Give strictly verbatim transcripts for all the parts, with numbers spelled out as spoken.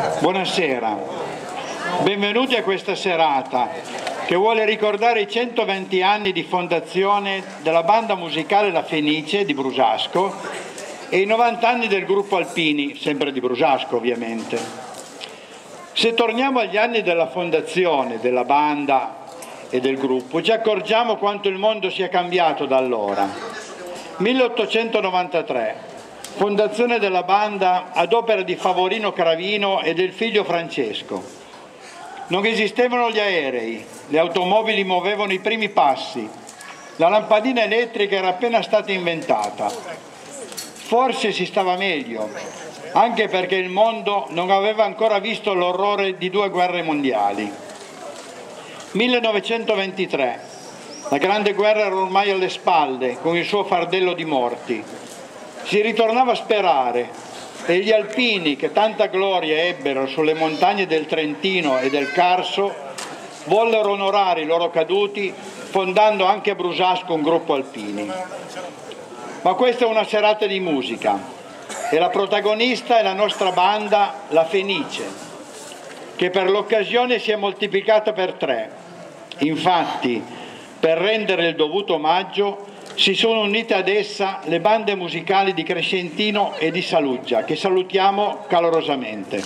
Buonasera, benvenuti a questa serata che vuole ricordare i centoventi anni di fondazione della banda musicale La Fenice di Brusasco e i novanta anni del gruppo Alpini, sempre di Brusasco ovviamente. Se torniamo agli anni della fondazione della banda e del gruppo, ci accorgiamo quanto il mondo sia cambiato da allora. milleottocentonovantatré, fondazione della banda ad opera di Favorino Cravino e del figlio Francesco. Non esistevano gli aerei, le automobili muovevano i primi passi, la lampadina elettrica era appena stata inventata. Forse si stava meglio, anche perché il mondo non aveva ancora visto l'orrore di due guerre mondiali. millenovecentoventitré, la grande guerra era ormai alle spalle, con il suo fardello di morti. Si ritornava a sperare e gli alpini, che tanta gloria ebbero sulle montagne del Trentino e del Carso, vollero onorare i loro caduti fondando anche a Brusasco un gruppo alpini. Ma questa è una serata di musica e la protagonista è la nostra banda La Fenice, che per l'occasione si è moltiplicata per tre. Infatti, per rendere il dovuto omaggio, si sono unite ad essa le bande musicali di Crescentino e di Saluggia, che salutiamo calorosamente.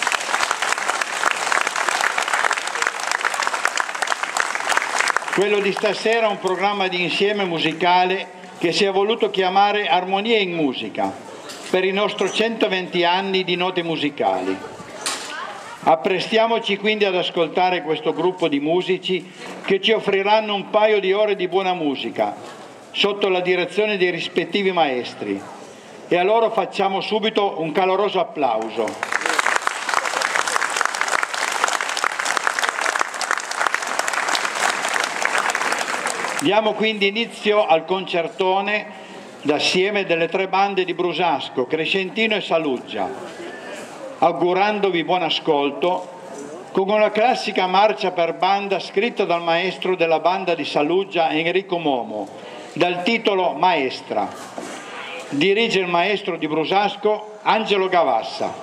Quello di stasera è un programma di insieme musicale che si è voluto chiamare Armonia in Musica, per i nostri centoventi anni di note musicali. Apprestiamoci quindi ad ascoltare questo gruppo di musici che ci offriranno un paio di ore di buona musica, sotto la direzione dei rispettivi maestri, e a loro facciamo subito un caloroso applauso. Diamo quindi inizio al concertone d'assieme delle tre bande di Brusasco, Crescentino e Saluggia, augurandovi buon ascolto con una classica marcia per banda scritta dal maestro della banda di Saluggia, Enrico Momo, dal titolo Maestra. Dirige il maestro di Brusasco, Angelo Gavassa.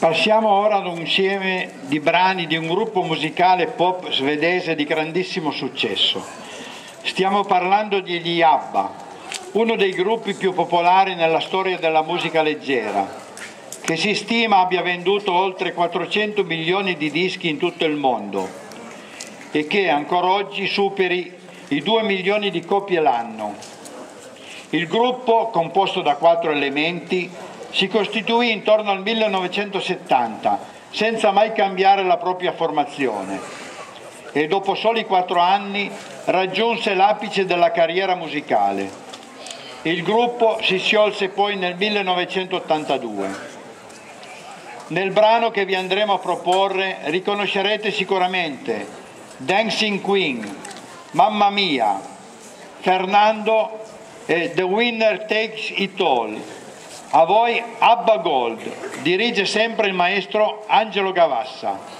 Passiamo ora ad un insieme di brani di un gruppo musicale pop svedese di grandissimo successo. Stiamo parlando degli ABBA, uno dei gruppi più popolari nella storia della musica leggera, che si stima abbia venduto oltre quattrocento milioni di dischi in tutto il mondo e che ancora oggi superi i due milioni di copie l'anno. Il gruppo, composto da quattro elementi, si costituì intorno al millenovecentosettanta, senza mai cambiare la propria formazione, e dopo soli quattro anni raggiunse l'apice della carriera musicale. Il gruppo si sciolse poi nel millenovecentottantadue. Nel brano che vi andremo a proporre riconoscerete sicuramente Dancing Queen, Mamma Mia, Fernando e The Winner Takes It All. A voi ABBA Gold, dirige sempre il maestro Angelo Gavassa.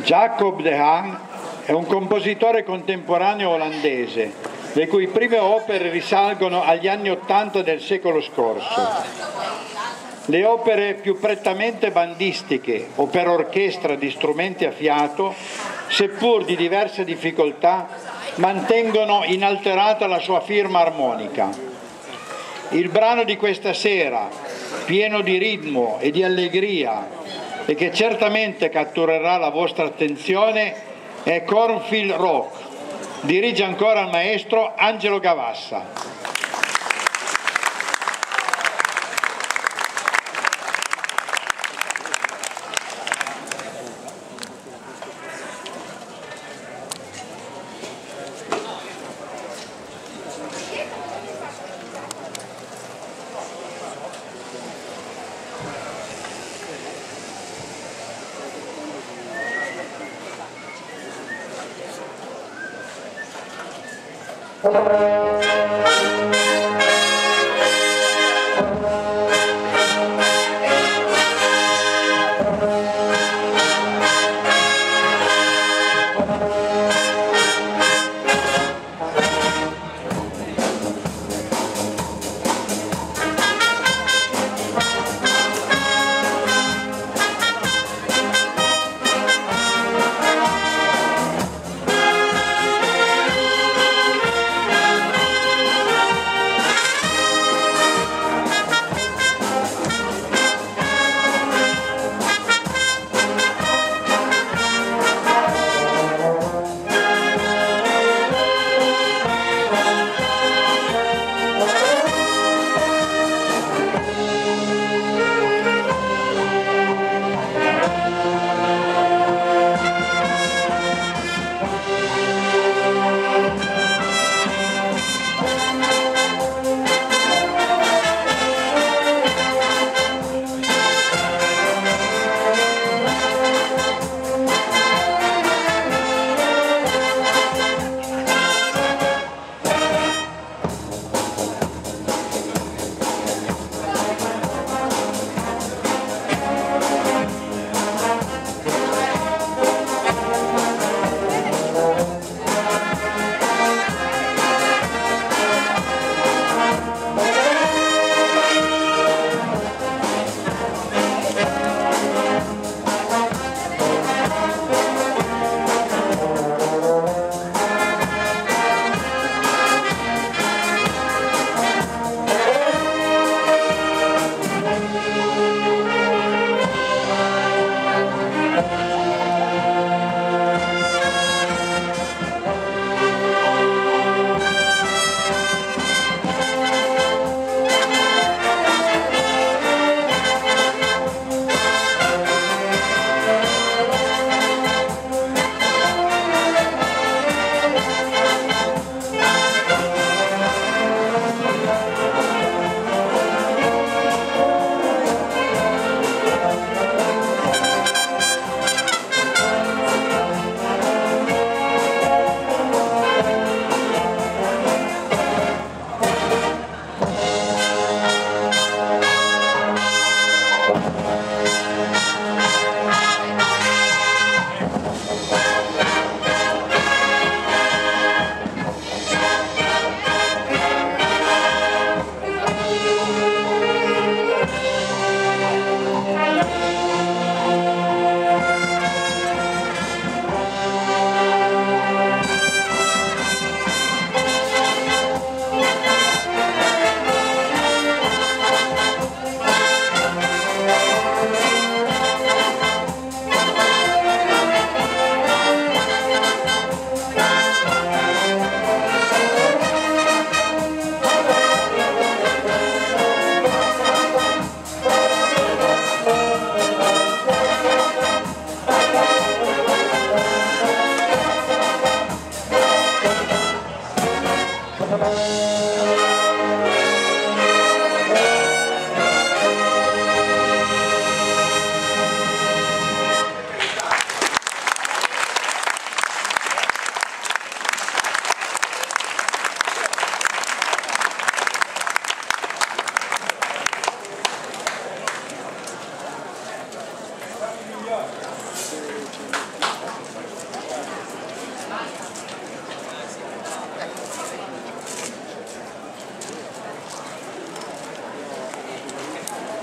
Jacob de Haan è un compositore contemporaneo olandese, le cui prime opere risalgono agli anni Ottanta del secolo scorso. Le opere più prettamente bandistiche o per orchestra di strumenti a fiato, seppur di diverse difficoltà, mantengono inalterata la sua firma armonica. Il brano di questa sera, pieno di ritmo e di allegria e che certamente catturerà la vostra attenzione, è Cornfield Rock. Dirige ancora il maestro Angelo Gavassa.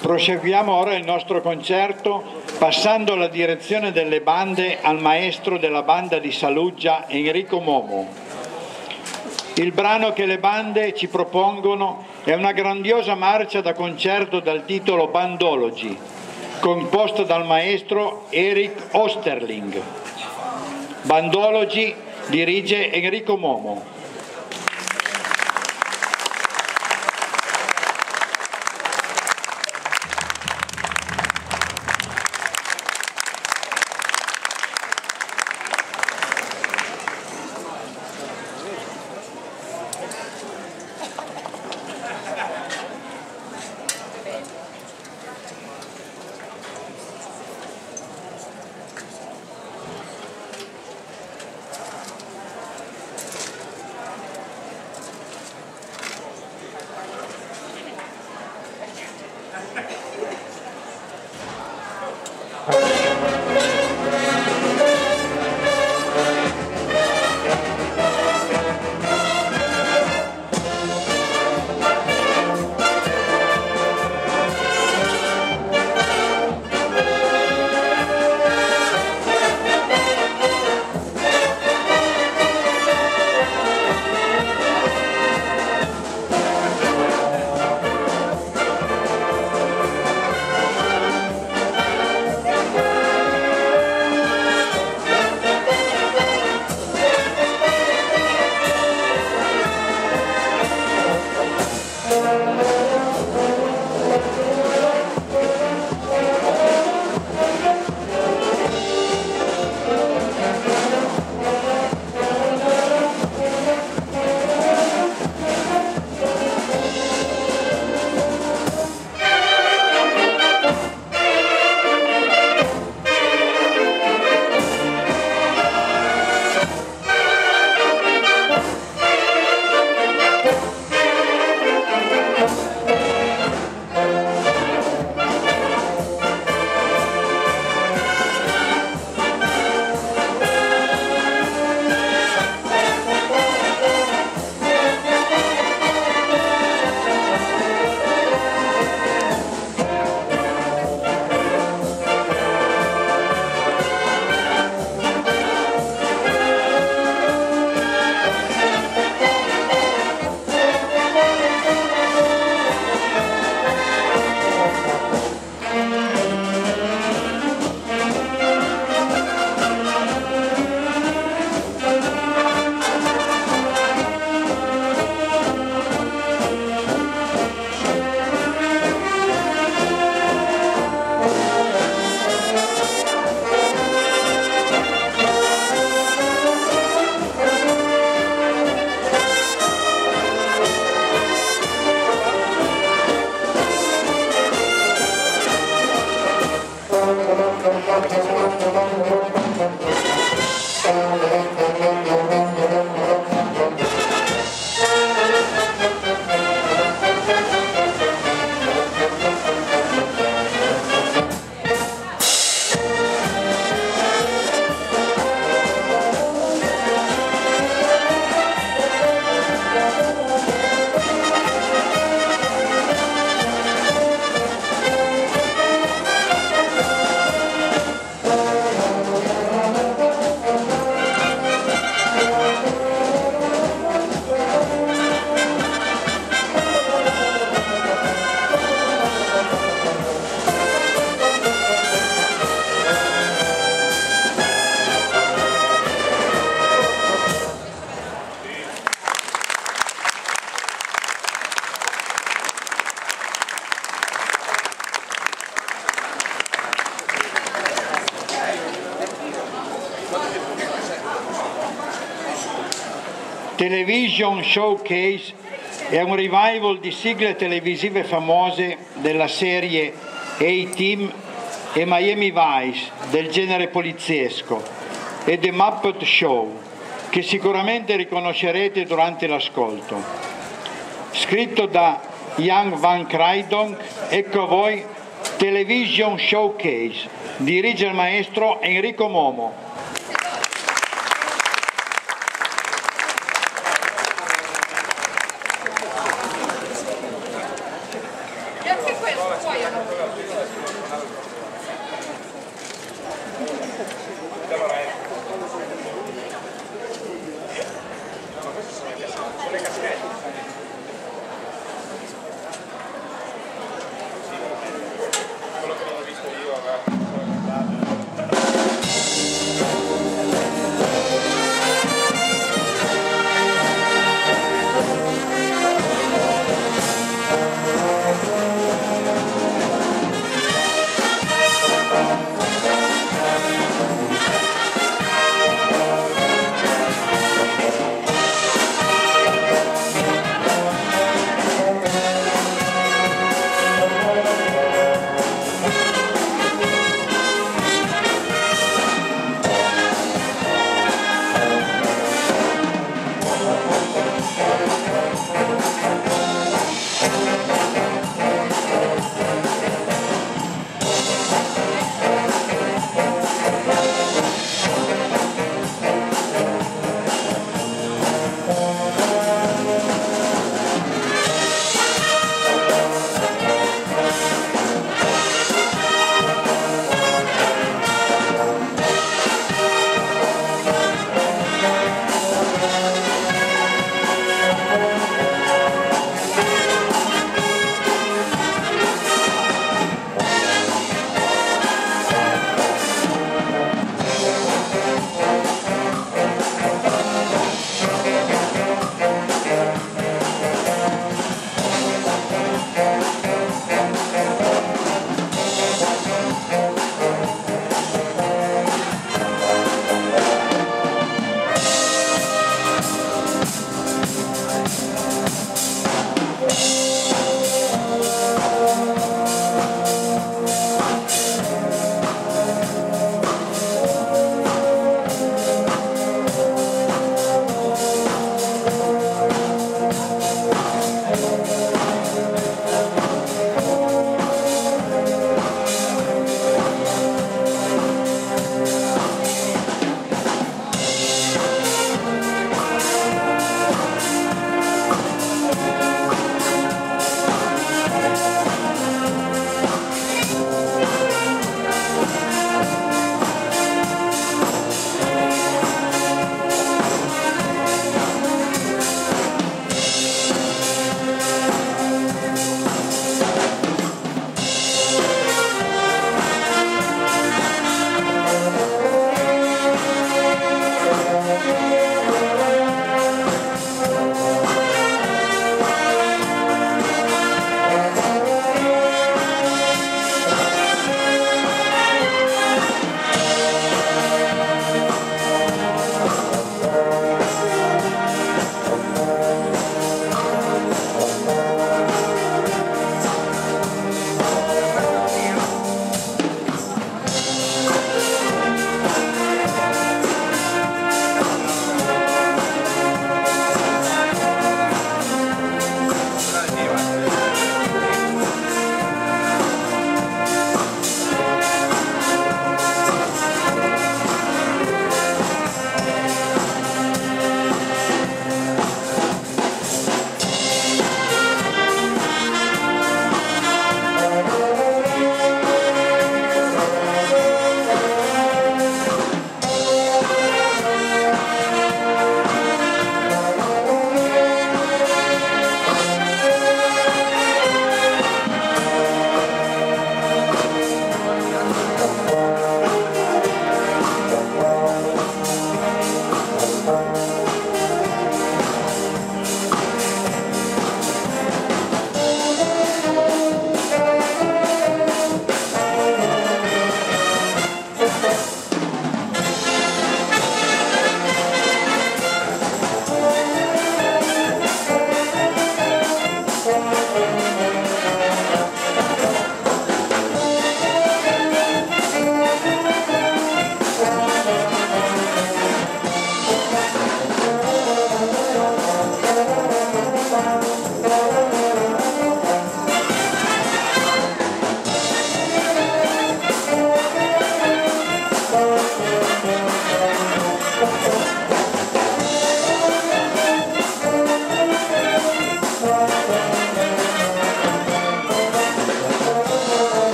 Proseguiamo ora il nostro concerto passando la direzione delle bande al maestro della banda di Saluggia, Enrico Momo. Il brano che le bande ci propongono è una grandiosa marcia da concerto dal titolo Bandology, composta dal maestro Eric Osterling. Bandology dirige Enrico Momo. Television Showcase è un revival di sigle televisive famose della serie A-Team e Miami Vice del genere poliziesco e The Muppet Show, che sicuramente riconoscerete durante l'ascolto. Scritto da Jan van Crydonk, ecco a voi Television Showcase, dirige il maestro Enrico Momo. Grazie a questo, poi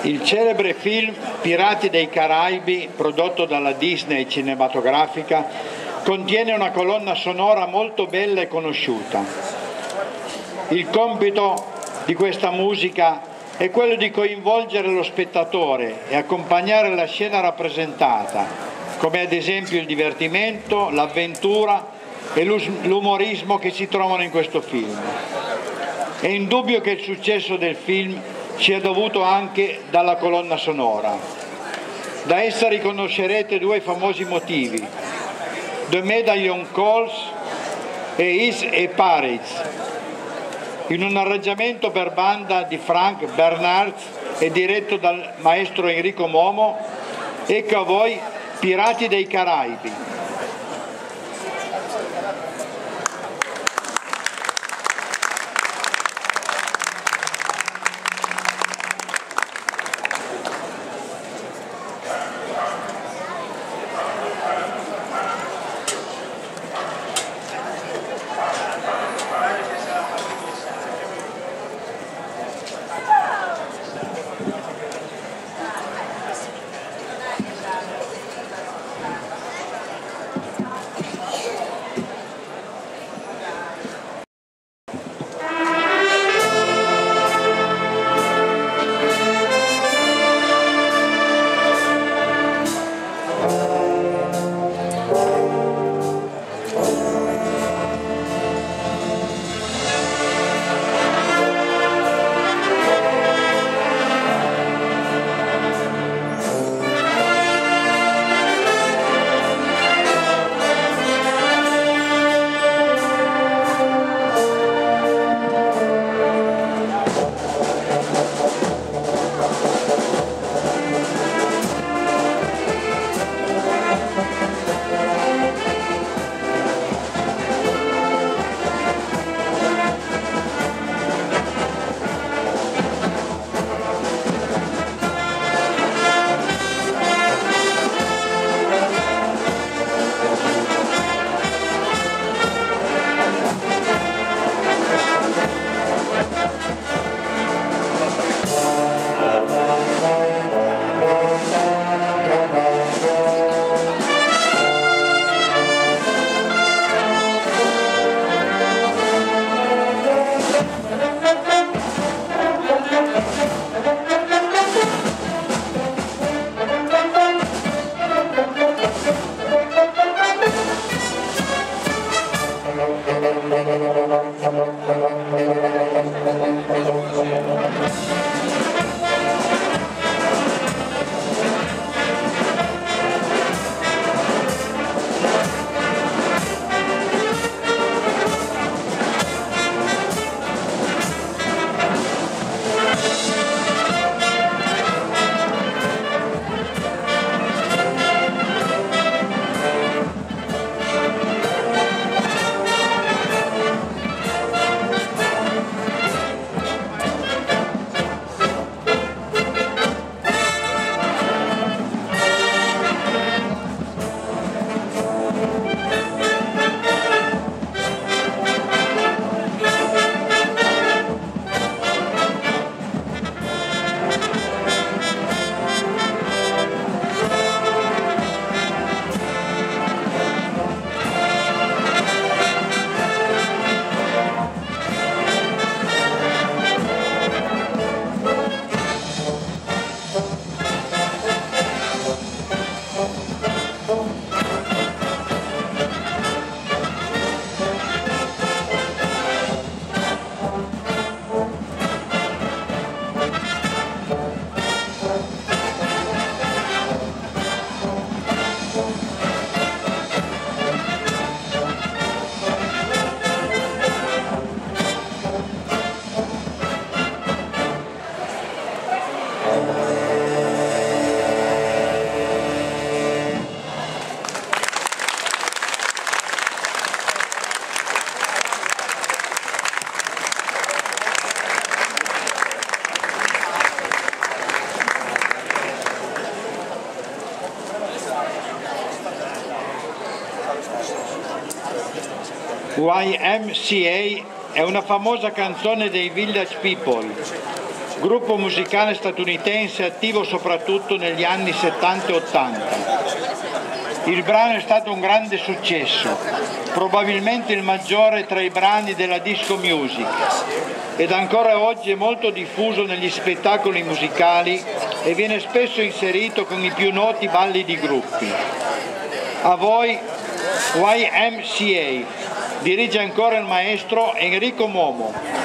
Il celebre film Pirati dei Caraibi, prodotto dalla Disney cinematografica, contiene una colonna sonora molto bella e conosciuta. Il compito di questa musica è quello di coinvolgere lo spettatore e accompagnare la scena rappresentata, come ad esempio il divertimento, l'avventura e l'umorismo che si trovano in questo film. È indubbio che il successo del film sia dovuto anche dalla colonna sonora. Da essa riconoscerete due famosi motivi: The Medallion Calls e Is a Pirates, in un arrangiamento per banda di Frank Bernards e diretto dal maestro Enrico Momo. Ecco a voi Pirati dei Caraibi. Y M C A è una famosa canzone dei Village People, gruppo musicale statunitense attivo soprattutto negli anni settanta e ottanta. Il brano è stato un grande successo, probabilmente il maggiore tra i brani della disco music, ed ancora oggi è molto diffuso negli spettacoli musicali e viene spesso inserito con i più noti balli di gruppi. A voi Y M C A, dirige ancora il maestro Enrico Momo.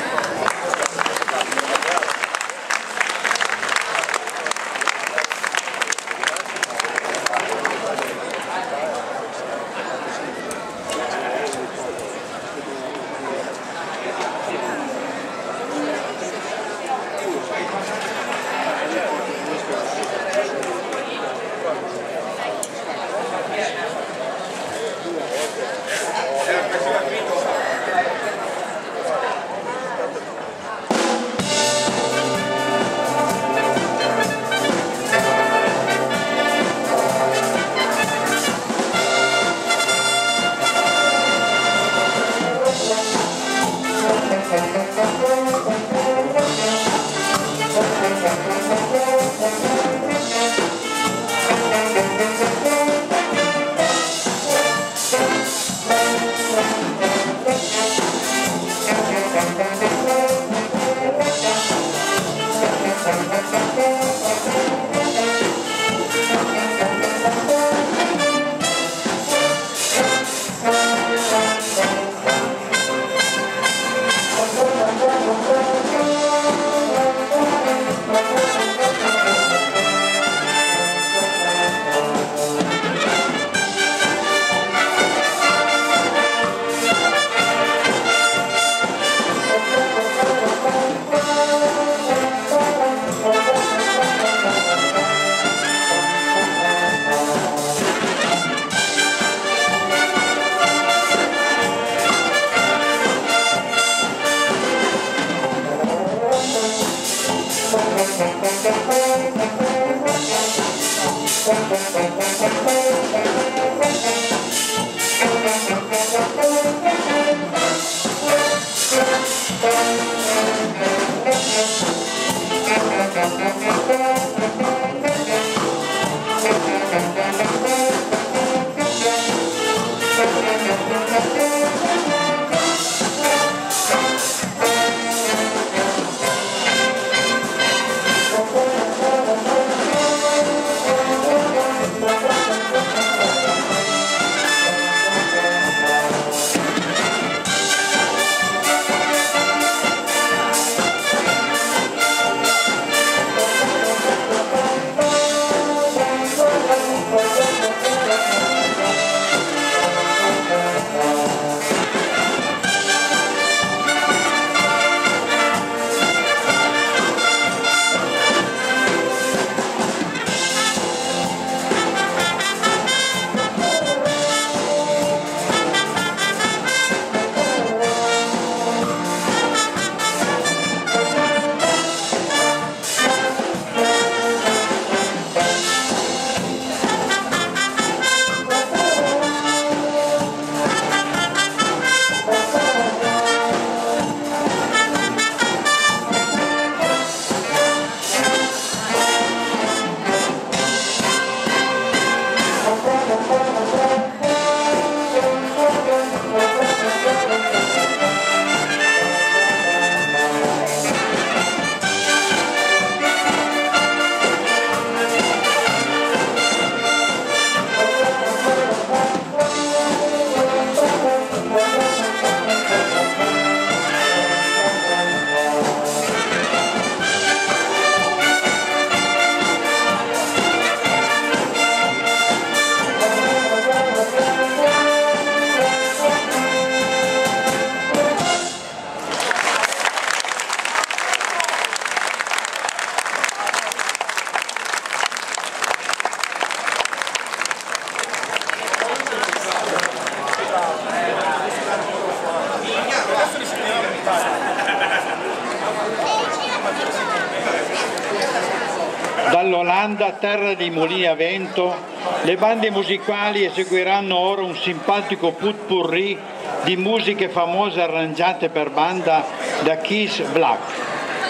Dall'Olanda, terra dei mulini a vento, le bande musicali eseguiranno ora un simpatico pot-pourri di musiche famose arrangiate per banda da Keith Black.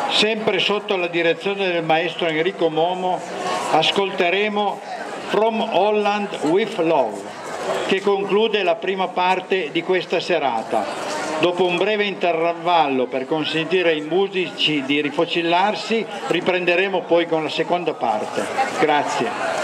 Sempre sotto la direzione del maestro Enrico Momo, ascolteremo From Holland with Love, che conclude la prima parte di questa serata. Dopo un breve intervallo per consentire ai musici di rifocillarsi, riprenderemo poi con la seconda parte. Grazie.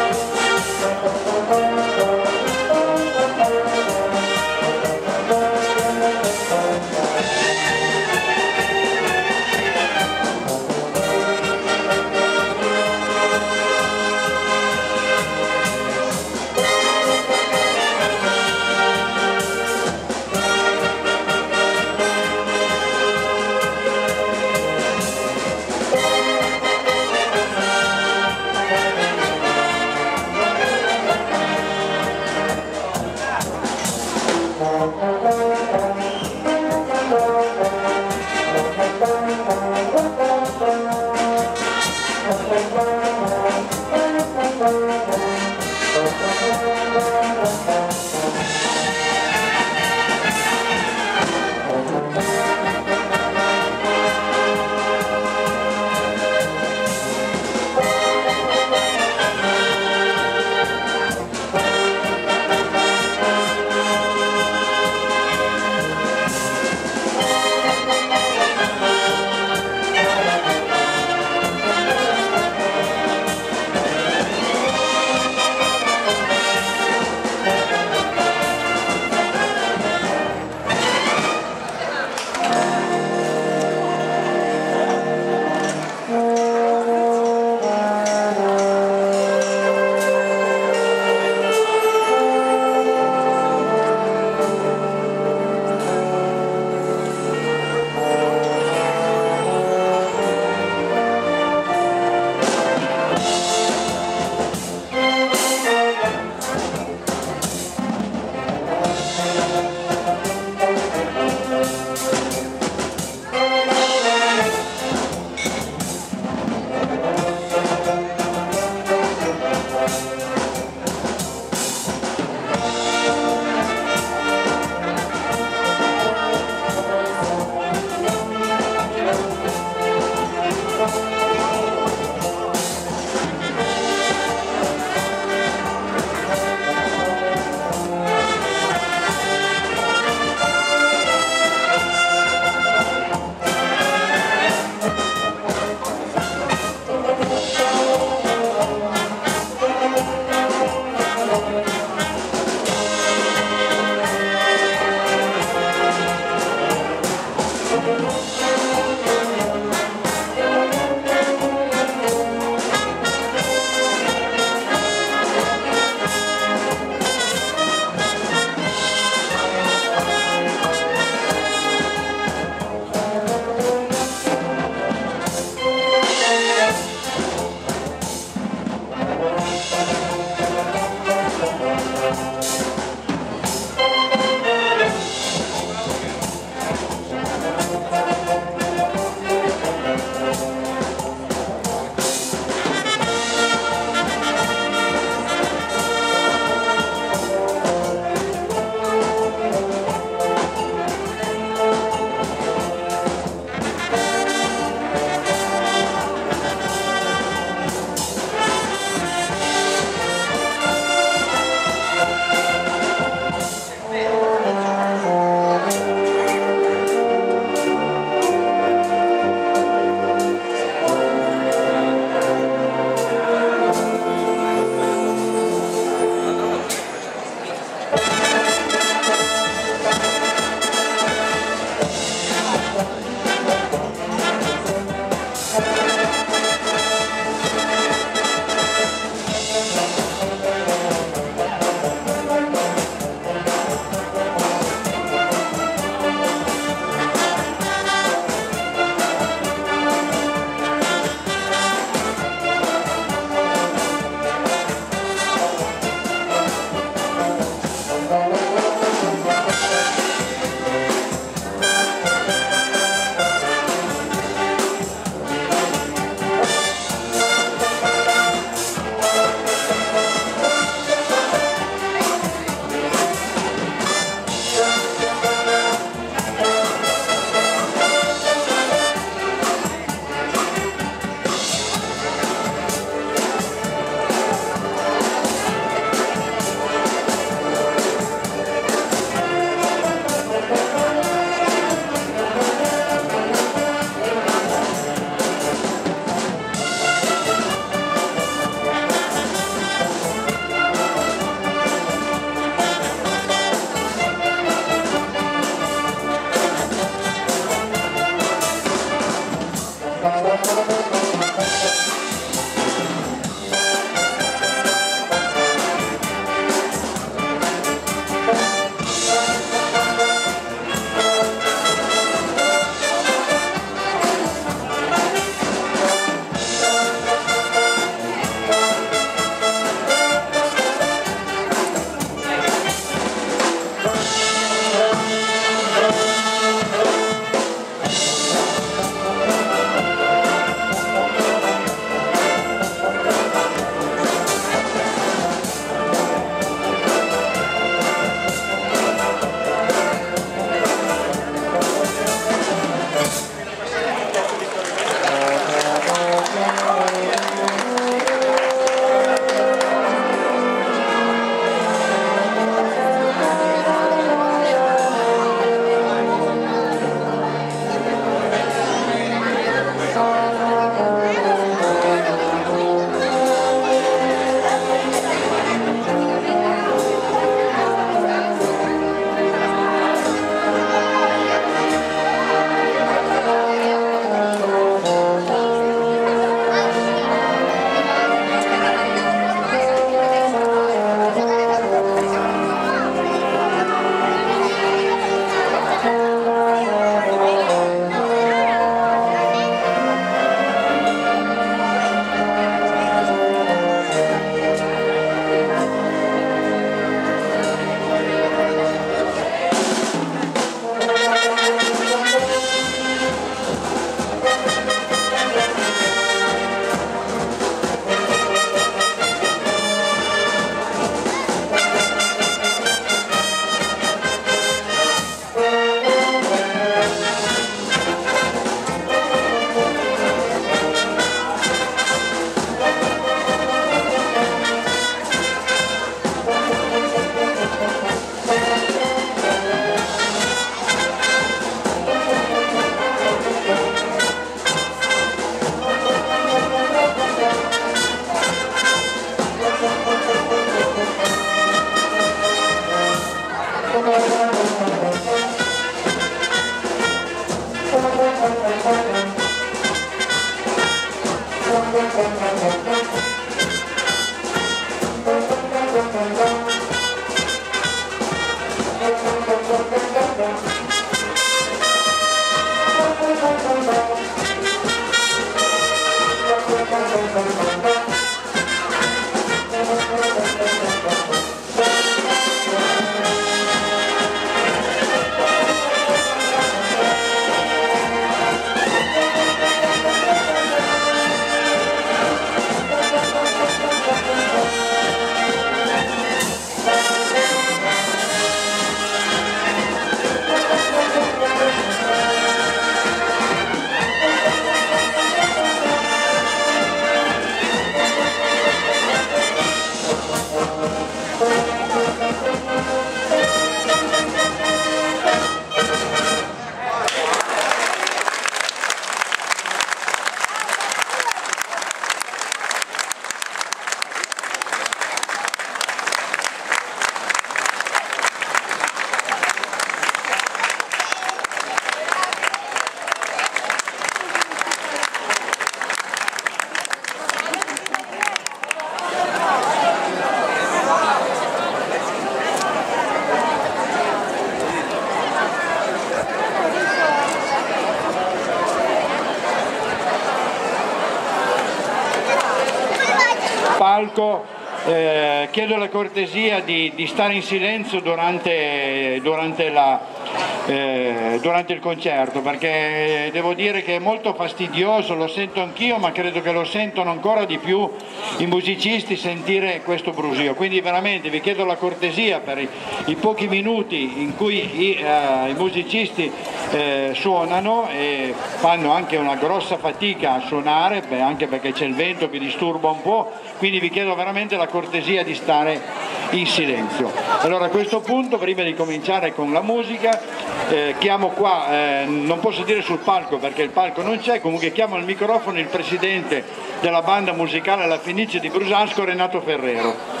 palco. Eh, chiedo la cortesia di, di stare in silenzio durante, durante, la, eh, durante il concerto, perché devo dire che è molto fastidioso, lo sento anch'io, ma credo che lo sentono ancora di più i musicisti sentire questo brusio. Quindi veramente vi chiedo la cortesia per i, i pochi minuti in cui i, eh, i musicisti eh, suonano e fanno anche una grossa fatica a suonare, beh, anche perché c'è il vento che disturba un po', quindi vi chiedo veramente la cortesia di stare in silenzio. Allora a questo punto, prima di cominciare con la musica, eh, chiamo qua, eh, non posso dire sul palco perché il palco non c'è, comunque chiamo al microfono il presidente della banda musicale La Fenice di Brusasco, Renato Ferrero.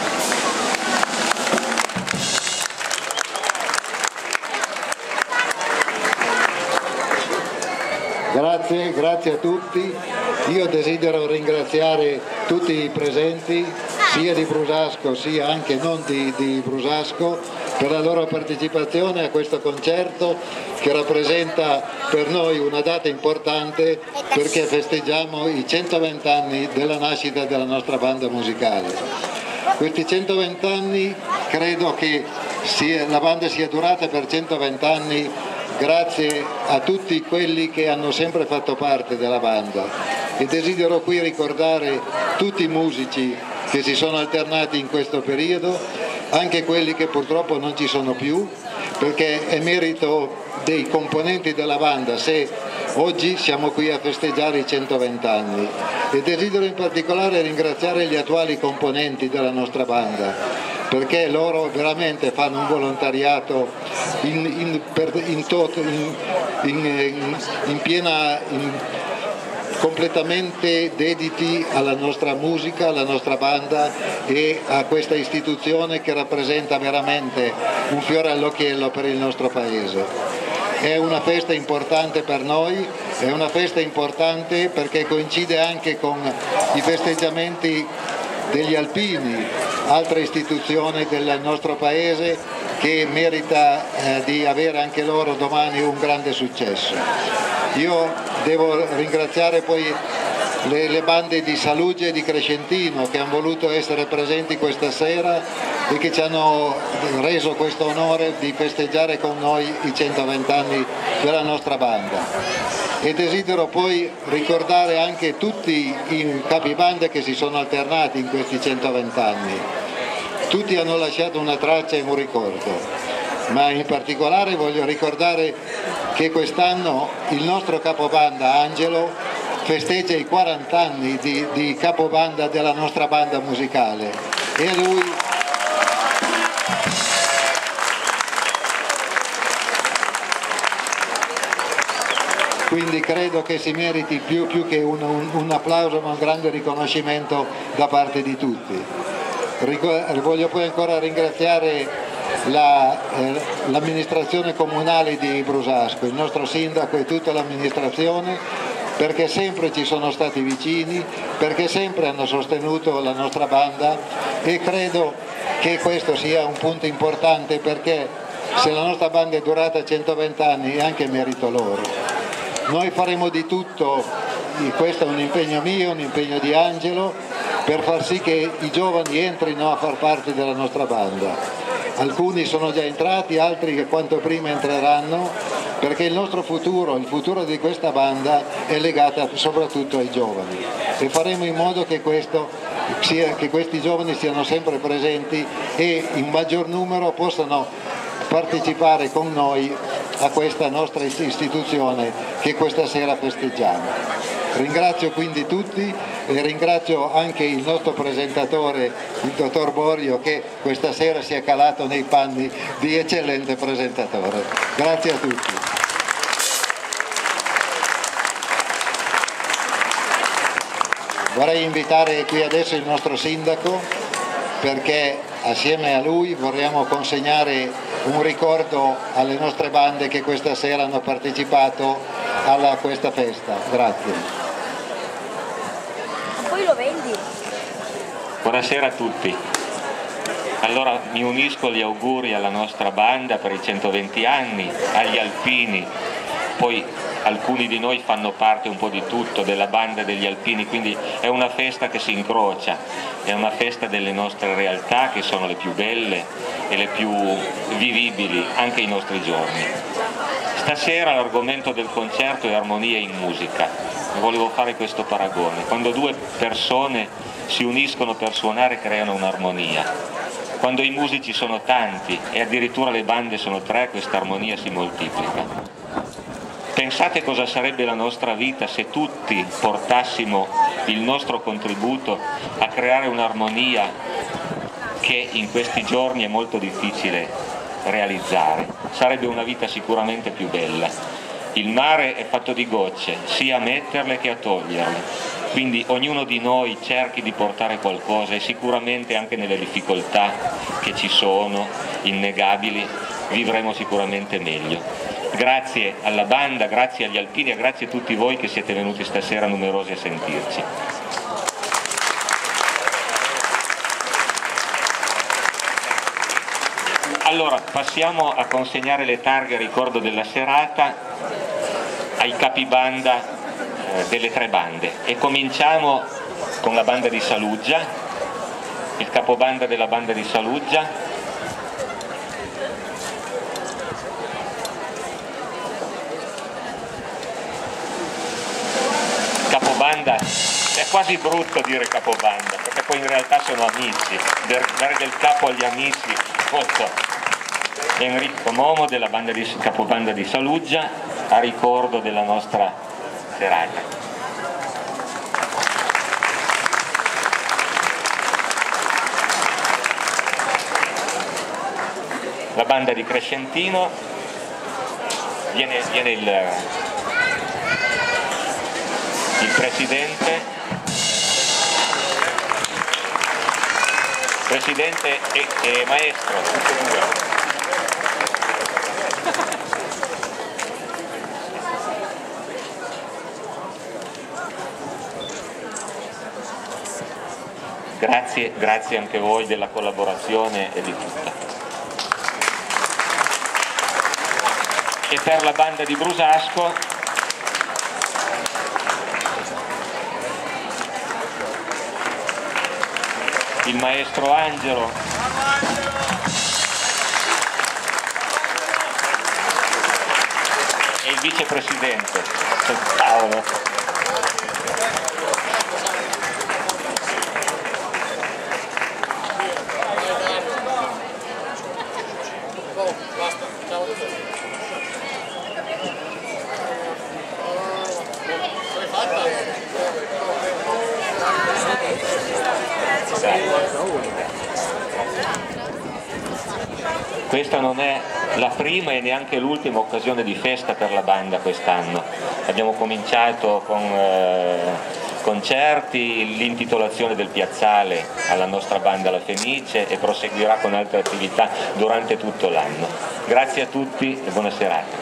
Grazie, grazie a tutti. Io desidero ringraziare tutti i presenti, sia di Brusasco sia anche non di, di Brusasco, per la loro partecipazione a questo concerto che rappresenta per noi una data importante, perché festeggiamo i centoventi anni della nascita della nostra banda musicale. Questi centoventi anni credo che sia, la banda sia durata per centoventi anni grazie a tutti quelli che hanno sempre fatto parte della banda, e desidero qui ricordare tutti i musici che si sono alternati in questo periodo, anche quelli che purtroppo non ci sono più, perché è merito dei componenti della banda se oggi siamo qui a festeggiare i centoventi anni. E desidero in particolare ringraziare gli attuali componenti della nostra banda, perché loro veramente fanno un volontariato in, in, per, in, toto, in, in, in piena, in, completamente dediti alla nostra musica, alla nostra banda e a questa istituzione che rappresenta veramente un fiore all'occhiello per il nostro paese. È una festa importante per noi, è una festa importante perché coincide anche con i festeggiamenti degli Alpini, altra istituzione del nostro paese che merita eh, di avere anche loro domani un grande successo. Io devo ringraziare poi le, le bande di Saluggia e di Crescentino che hanno voluto essere presenti questa sera e che ci hanno reso questo onore di festeggiare con noi i centoventi anni della nostra banda. E desidero poi ricordare anche tutti i capibande che si sono alternati in questi centoventi anni. Tutti hanno lasciato una traccia e un ricordo, ma in particolare voglio ricordare che quest'anno il nostro capobanda Angelo festeggia i quaranta anni di, di capobanda della nostra banda musicale e a lui quindi credo che si meriti più, più che un, un, un applauso, ma un grande riconoscimento da parte di tutti. Ric- voglio poi ancora ringraziare la, eh, l'amministrazione comunale di Brusasco, il nostro sindaco e tutta l'amministrazione, perché sempre ci sono stati vicini, perché sempre hanno sostenuto la nostra banda, e credo che questo sia un punto importante, perché se la nostra banda è durata centoventi anni è anche merito loro. Noi faremo di tutto, questo è un impegno mio, un impegno di Angelo, per far sì che i giovani entrino a far parte della nostra banda. Alcuni sono già entrati, altri che quanto prima entreranno, perché il nostro futuro, il futuro di questa banda è legato soprattutto ai giovani, e faremo in modo che, questo sia, che questi giovani siano sempre presenti e in maggior numero possano partecipare con noi a questa nostra istituzione che questa sera festeggiamo. Ringrazio quindi tutti e ringrazio anche il nostro presentatore, il dottor Borio, che questa sera si è calato nei panni di eccellente presentatore. Grazie a tutti. Vorrei invitare qui adesso il nostro sindaco, perché assieme a lui vorremmo consegnare un ricordo alle nostre bande che questa sera hanno partecipato a questa festa. Grazie. Poi lo vendi. Buonasera a tutti. Allora mi unisco agli auguri alla nostra banda per i centoventi anni, agli Alpini poi alcuni di noi fanno parte un po' di tutto, della banda degli alpini, quindi è una festa che si incrocia, è una festa delle nostre realtà che sono le più belle e le più vivibili anche ai nostri giorni. Stasera l'argomento del concerto è armonia in musica, volevo fare questo paragone. Quando due persone si uniscono per suonare creano un'armonia, quando i musici sono tanti e addirittura le bande sono tre, questa armonia si moltiplica. Pensate cosa sarebbe la nostra vita se tutti portassimo il nostro contributo a creare un'armonia che in questi giorni è molto difficile realizzare. Sarebbe una vita sicuramente più bella. Il mare è fatto di gocce, sia a metterle che a toglierle, quindi ognuno di noi cerchi di portare qualcosa e sicuramente anche nelle difficoltà che ci sono, innegabili, vivremo sicuramente meglio. Grazie alla banda, grazie agli alpini e grazie a tutti voi che siete venuti stasera numerosi a sentirci. Allora, passiamo a consegnare le targhe a ricordo della serata ai capibanda eh, delle tre bande e cominciamo con la banda di Saluggia, il capobanda della banda di Saluggia. Capobanda, è quasi brutto dire capobanda, perché poi in realtà sono amici, dare del capo agli amici, molto. Enrico Momo della banda di, capobanda di Saluggia, a ricordo della nostra serata. La banda di Crescentino, viene, viene il, il presidente, presidente e, e maestro, tutti e due. Grazie, grazie anche a voi della collaborazione e di tutto. E per la banda di Brusasco il maestro Angelo e il vicepresidente Paolo. Questa non è la prima e neanche l'ultima occasione di festa per la banda quest'anno. Abbiamo cominciato con eh, concerti, l'intitolazione del piazzale alla nostra banda La Fenice e proseguirà con altre attività durante tutto l'anno. Grazie a tutti e buona serata.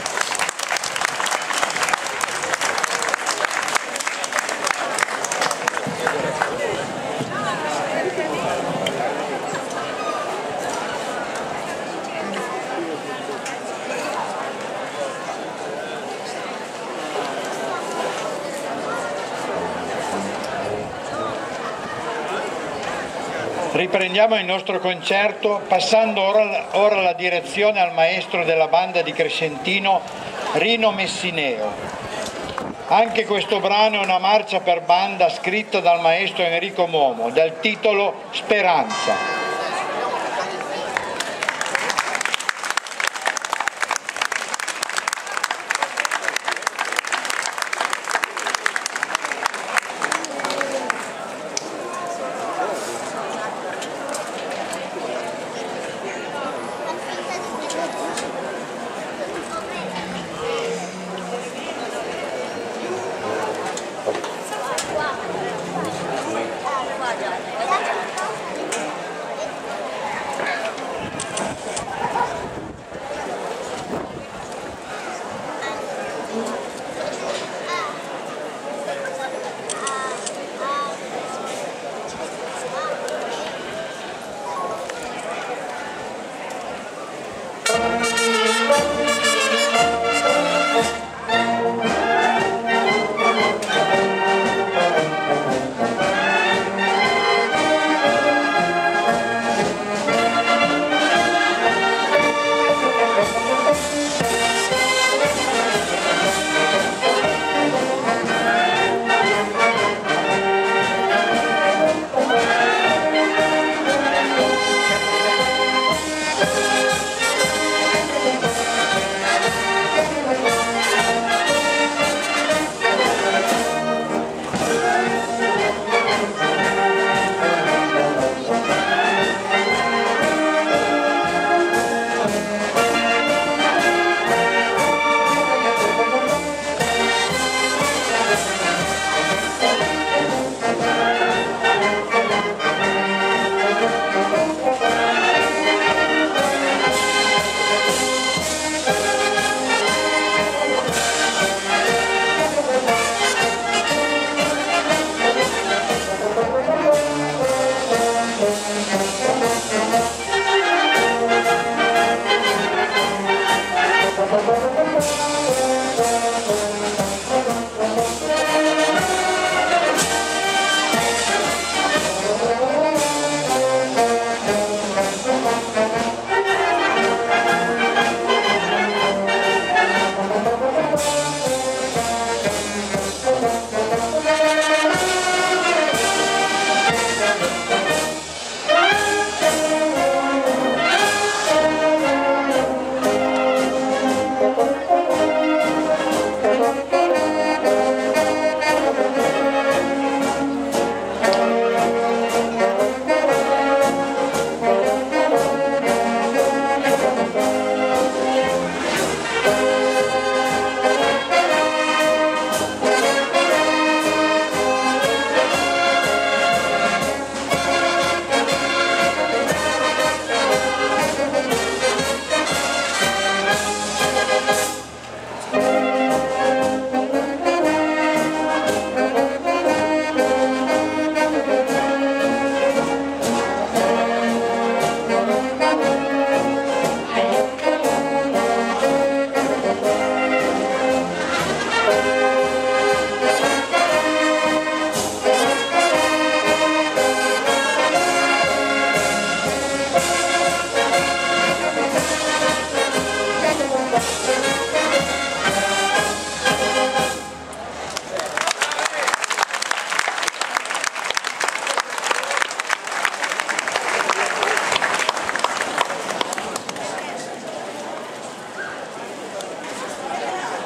Riprendiamo il nostro concerto passando ora, ora la direzione al maestro della banda di Crescentino, Rino Messineo. Anche questo brano è una marcia per banda scritta dal maestro Enrico Momo, dal titolo Speranza.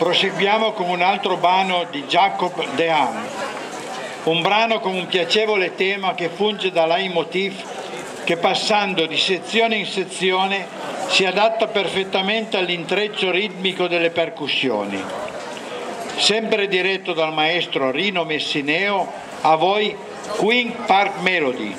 Proseguiamo con un altro brano di Jacob de Haan, un brano con un piacevole tema che funge da leitmotiv che passando di sezione in sezione si adatta perfettamente all'intreccio ritmico delle percussioni. Sempre diretto dal maestro Rino Messineo, a voi Queen Park Melody.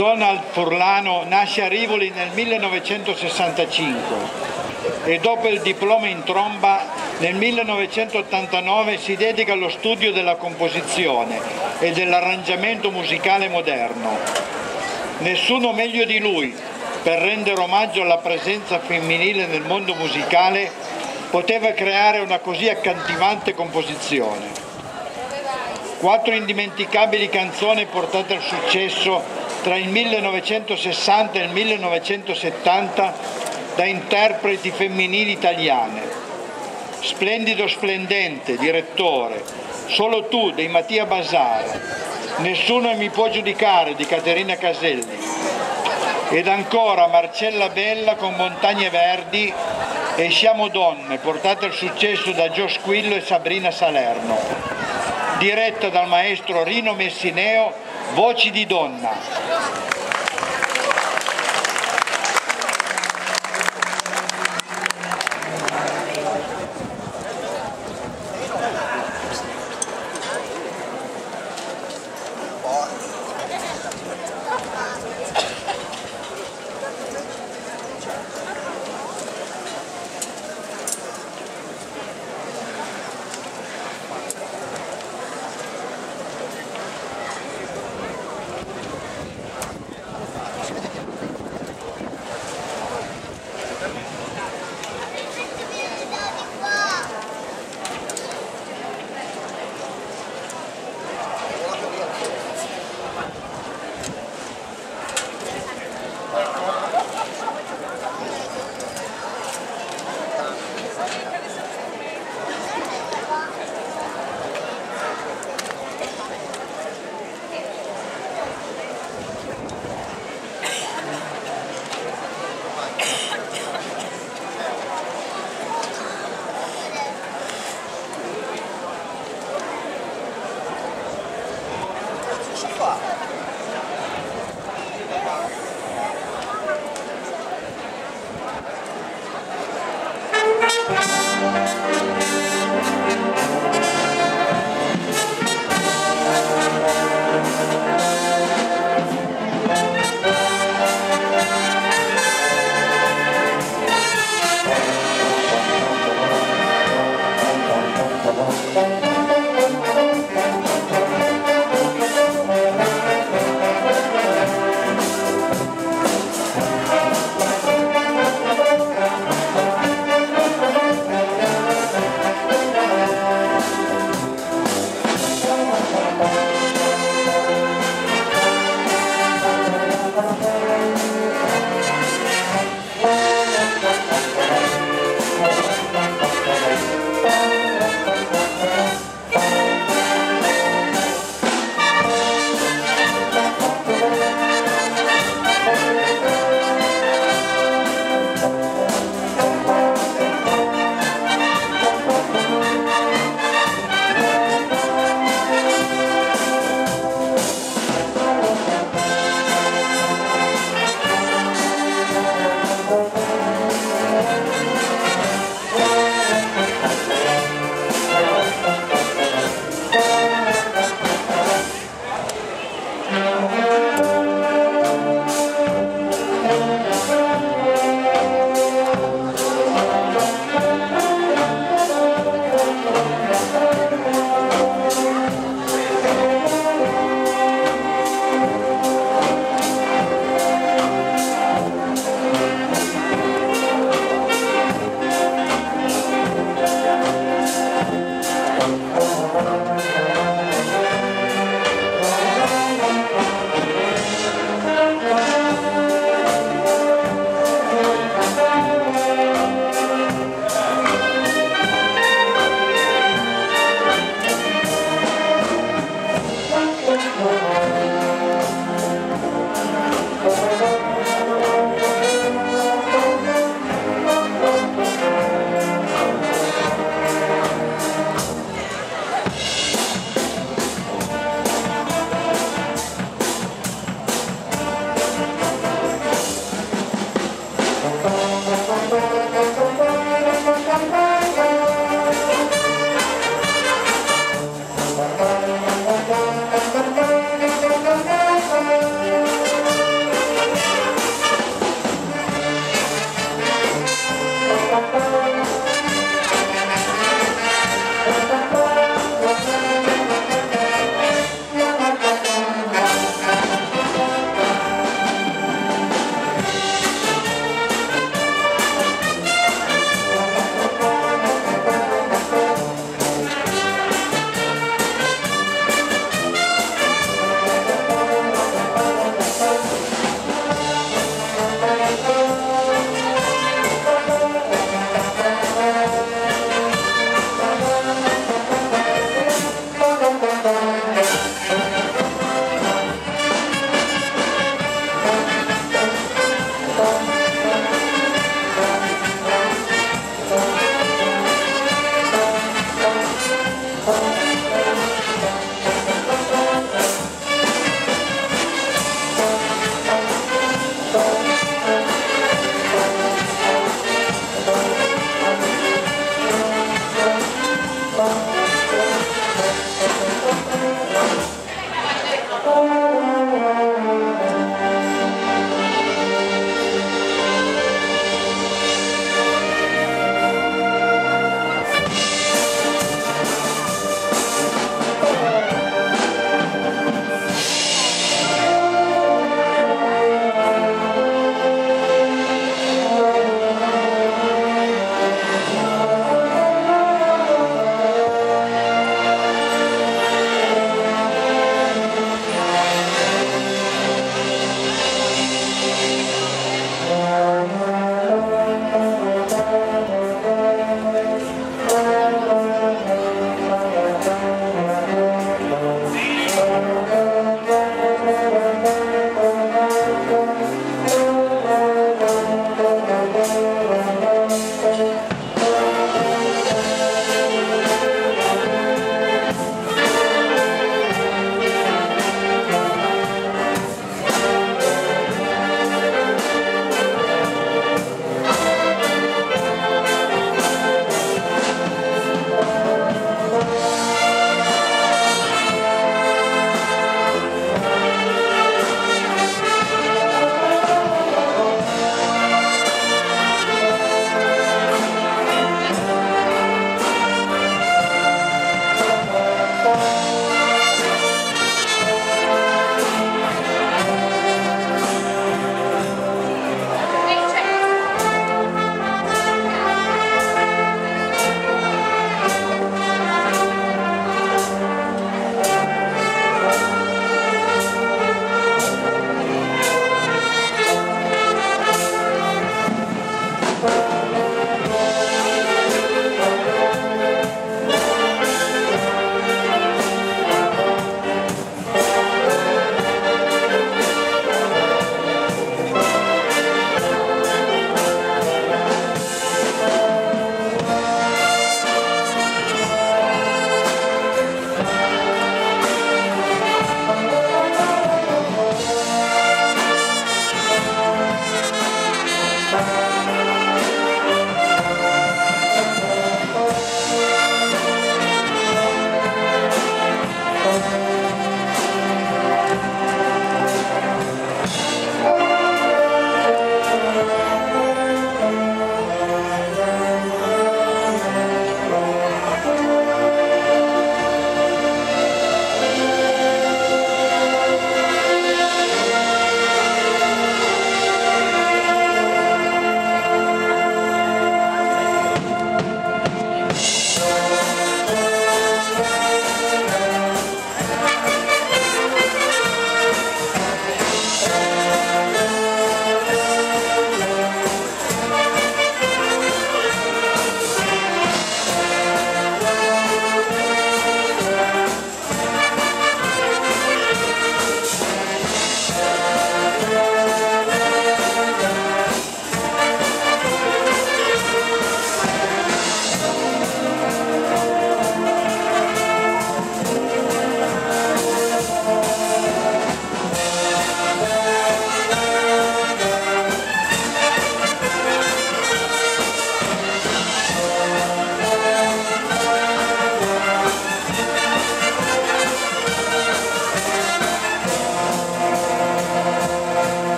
Donald Furlano nasce a Rivoli nel millenovecentosessantacinque e dopo il diploma in tromba nel millenovecentottantanove si dedica allo studio della composizione e dell'arrangiamento musicale moderno. Nessuno meglio di lui per rendere omaggio alla presenza femminile nel mondo musicale poteva creare una così accattivante composizione. Quattro indimenticabili canzoni portate al successo tra il millenovecentosessanta e il millenovecentosettanta da interpreti femminili italiane. Splendido splendente, direttore, Solo tu dei Mattia Basara, Nessuno mi può giudicare di Caterina Caselli ed ancora Marcella Bella con Montagne Verdi e Siamo donne, portate al successo da Gio Squillo e Sabrina Salerno, diretta dal maestro Rino Messineo, Voci di donna.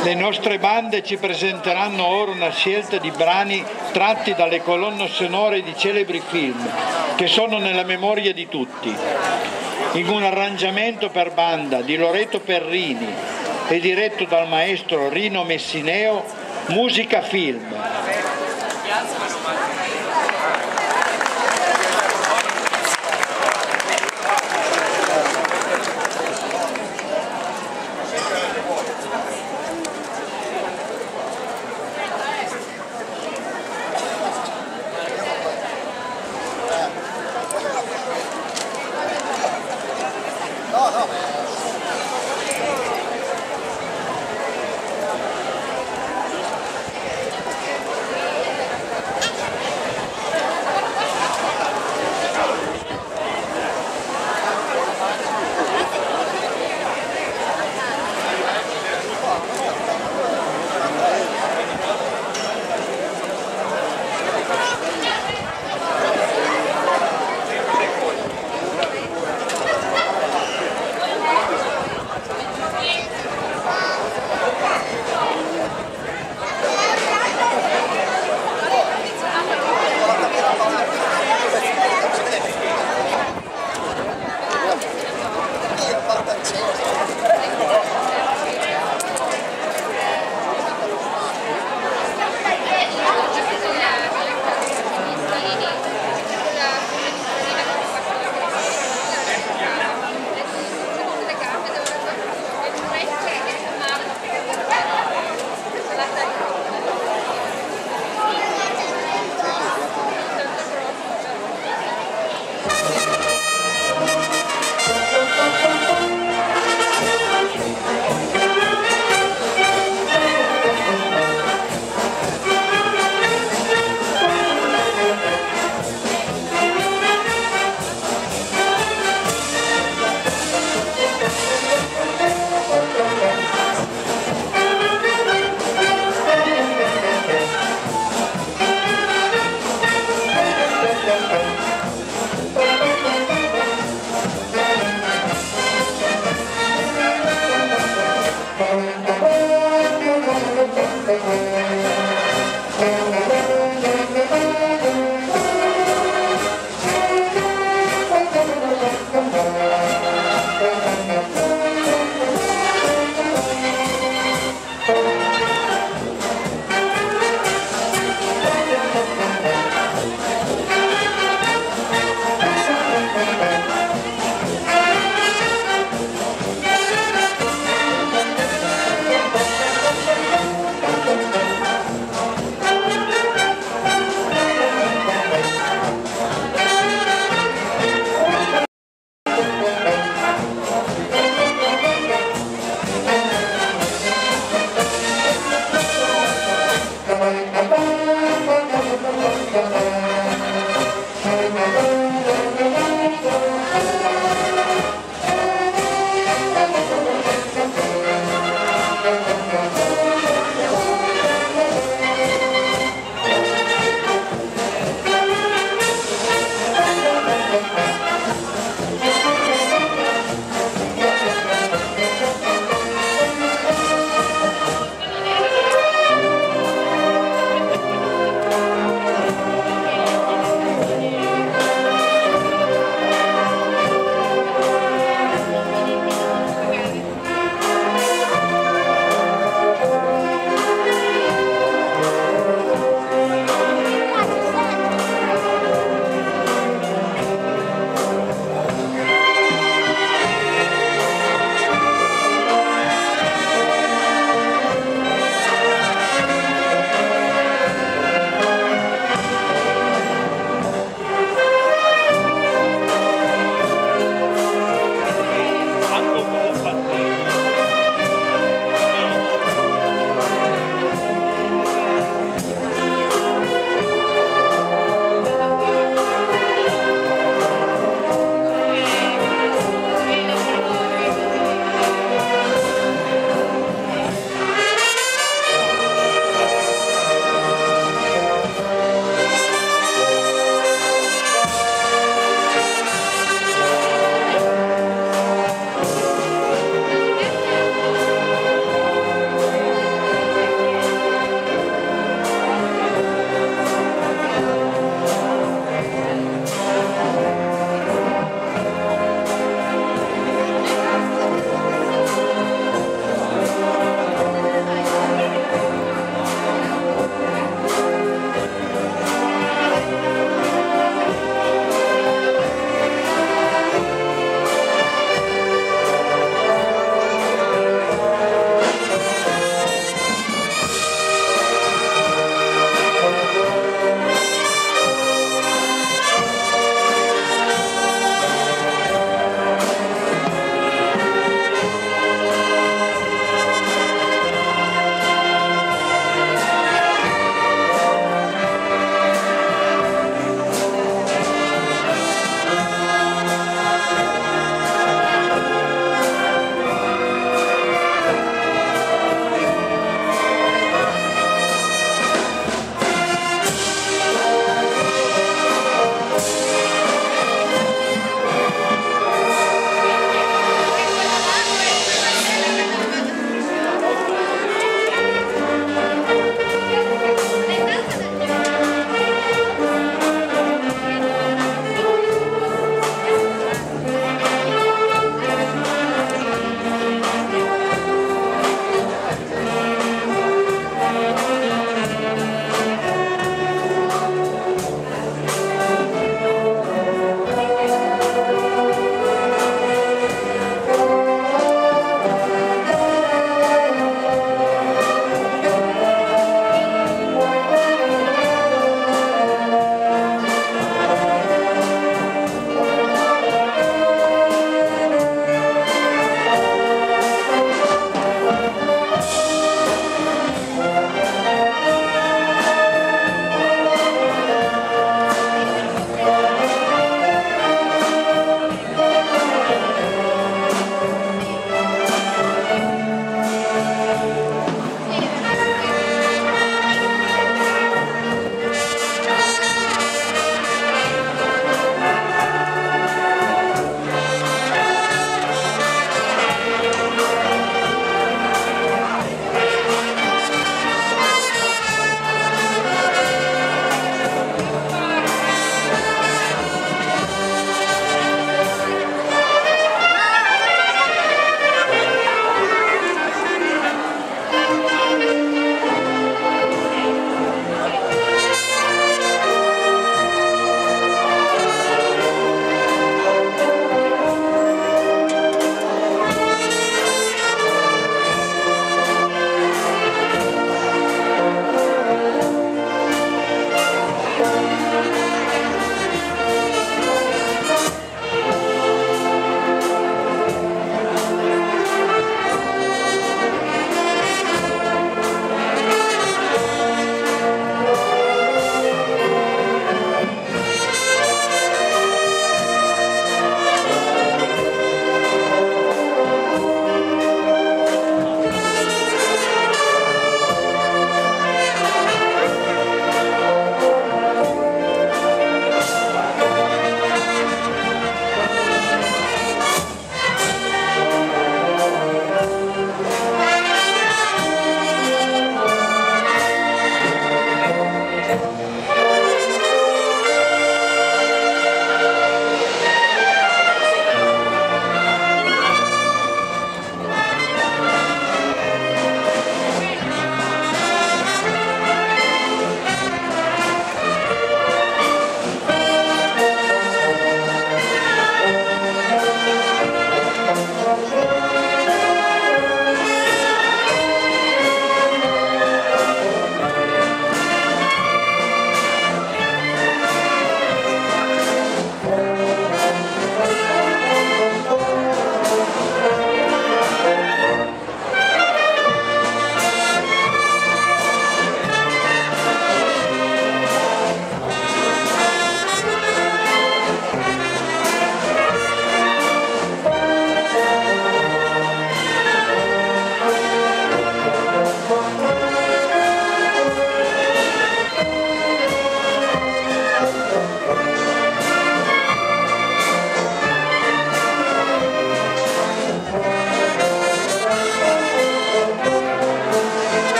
Le nostre bande ci presenteranno ora una scelta di brani tratti dalle colonne sonore di celebri film che sono nella memoria di tutti. In un arrangiamento per banda di Loreto Perrini e diretto dal maestro Rino Messineo, musica film.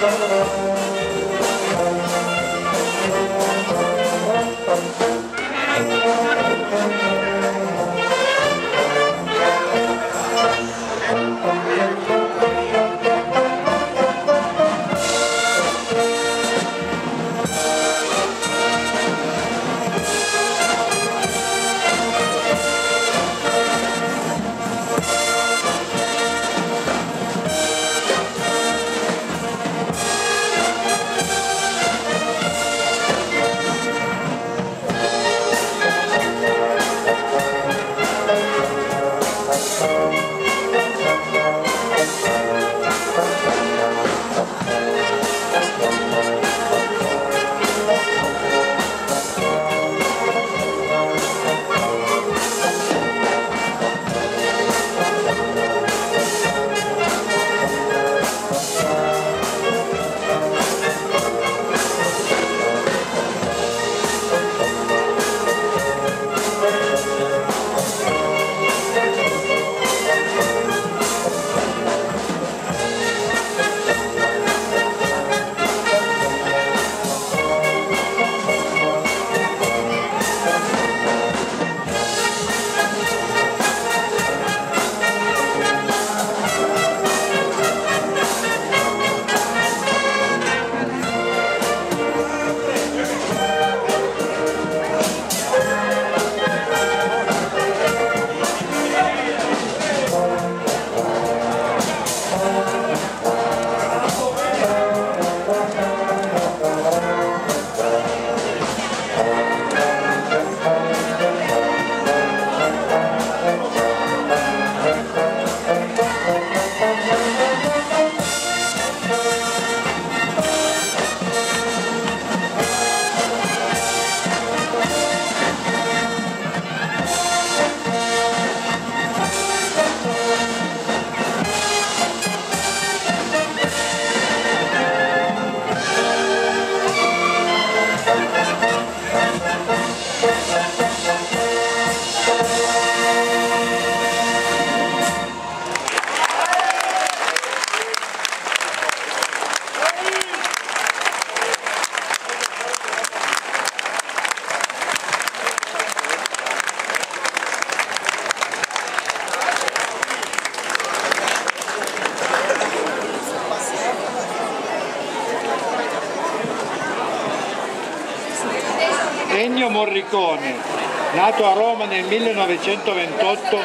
Ennio Morricone, nato a Roma nel millenovecentoventotto,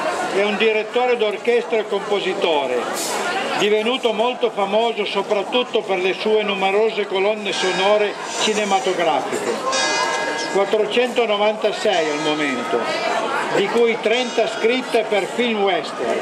è un direttore d'orchestra e compositore, divenuto molto famoso soprattutto per le sue numerose colonne sonore cinematografiche, quattrocentonovantasei al momento, di cui trenta scritte per film western.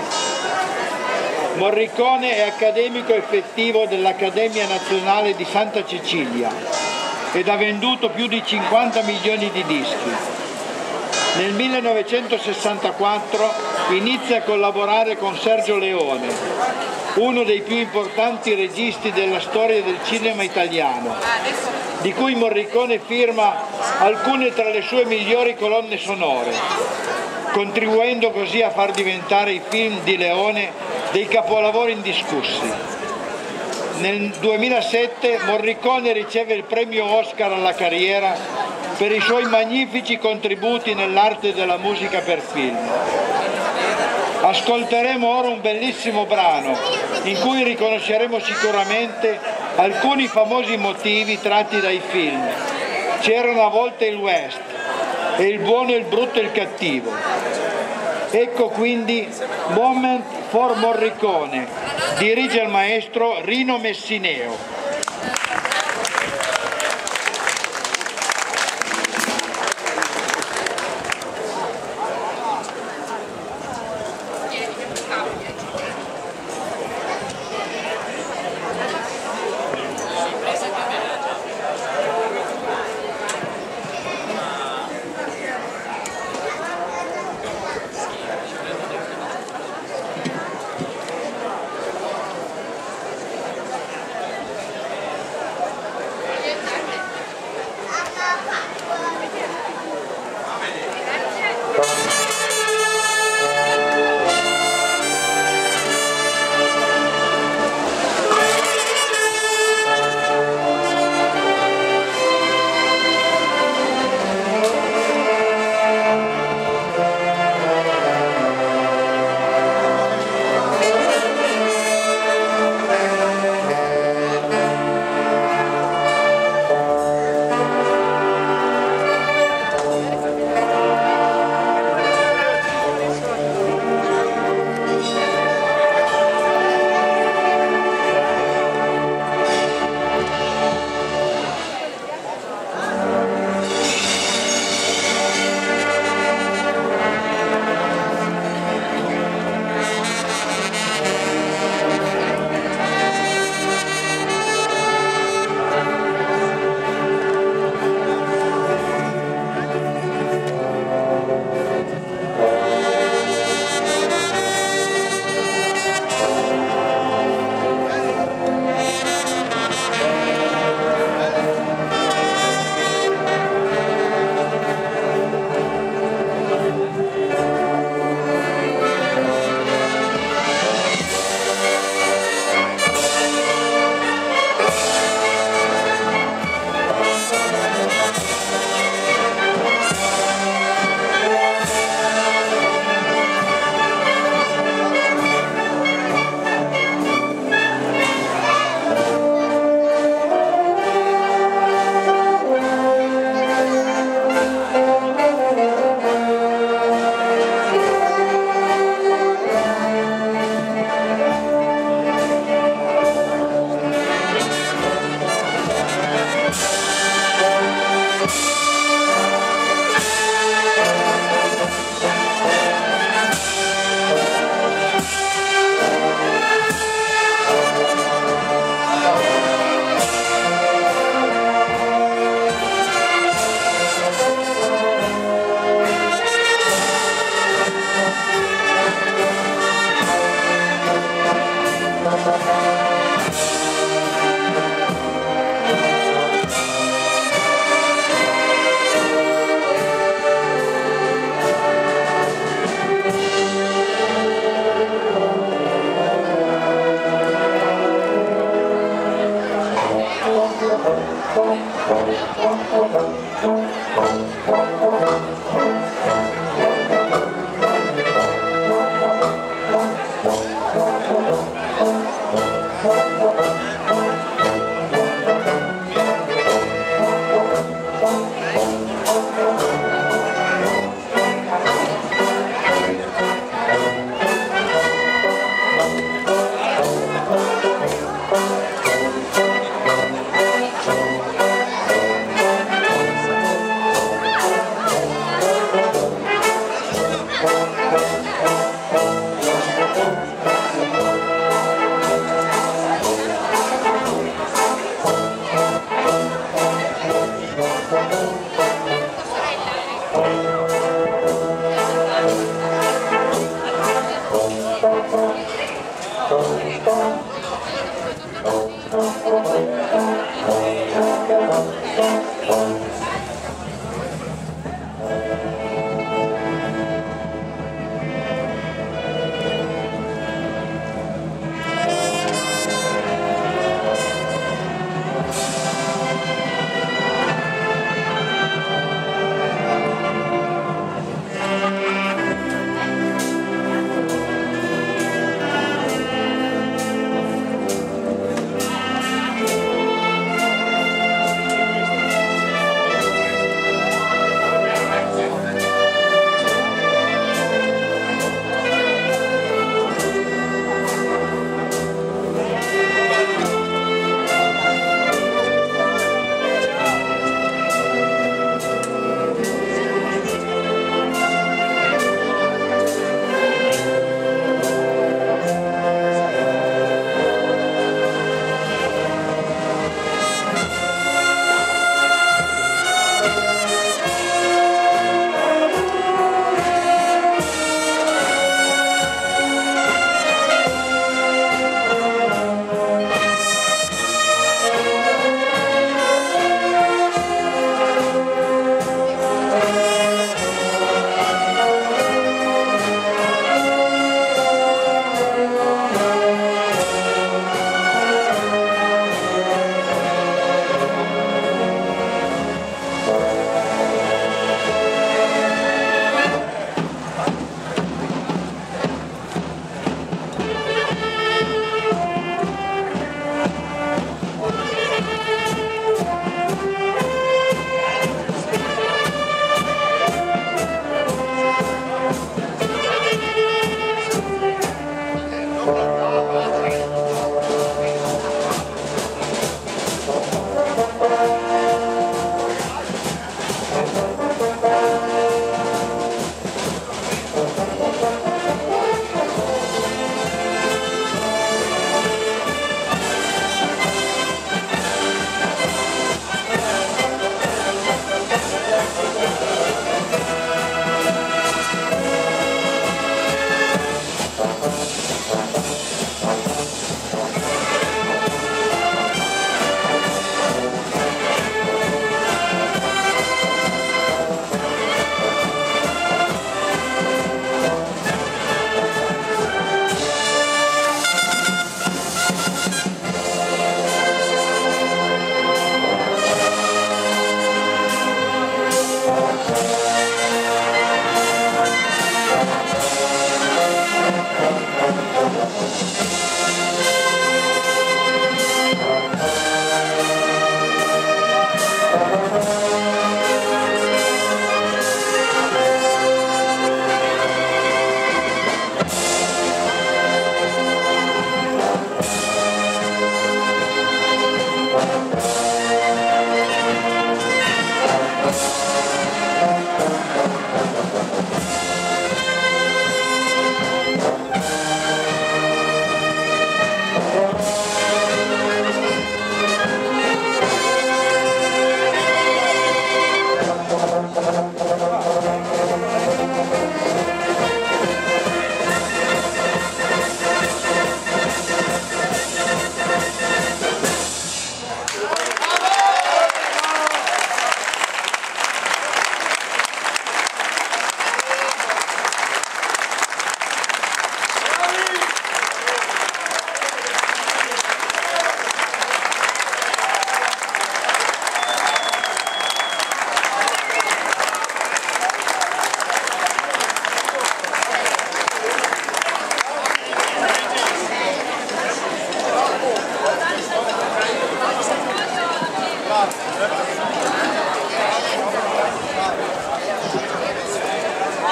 Morricone è accademico effettivo dell'Accademia Nazionale di Santa Cecilia ed ha venduto più di cinquanta milioni di dischi. Nel millenovecentosessantaquattro inizia a collaborare con Sergio Leone, uno dei più importanti registi della storia del cinema italiano, di cui Morricone firma alcune tra le sue migliori colonne sonore, contribuendo così a far diventare i film di Leone dei capolavori indiscussi. Nel duemilasette Morricone riceve il premio Oscar alla carriera per i suoi magnifici contributi nell'arte della musica per film. Ascolteremo ora un bellissimo brano in cui riconosceremo sicuramente alcuni famosi motivi tratti dai film. C'era una volta il West e il buono, il brutto e il cattivo. Ecco quindi Moment for Morricone, dirige il maestro Rino Messineo.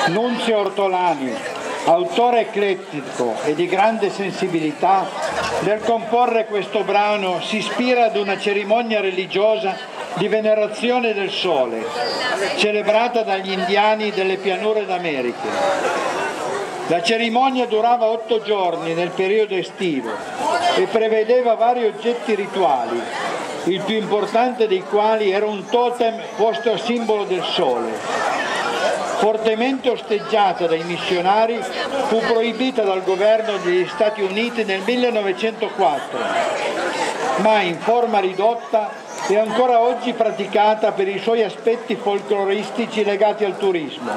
Nunzio Ortolani, autore eclettico e di grande sensibilità, nel comporre questo brano si ispira ad una cerimonia religiosa di venerazione del sole, celebrata dagli indiani delle pianure d'America. La cerimonia durava otto giorni nel periodo estivo e prevedeva vari oggetti rituali, il più importante dei quali era un totem posto a simbolo del sole. Fortemente osteggiata dai missionari, fu proibita dal governo degli Stati Uniti nel millenovecentoquattro, ma in forma ridotta è ancora oggi praticata per i suoi aspetti folcloristici legati al turismo.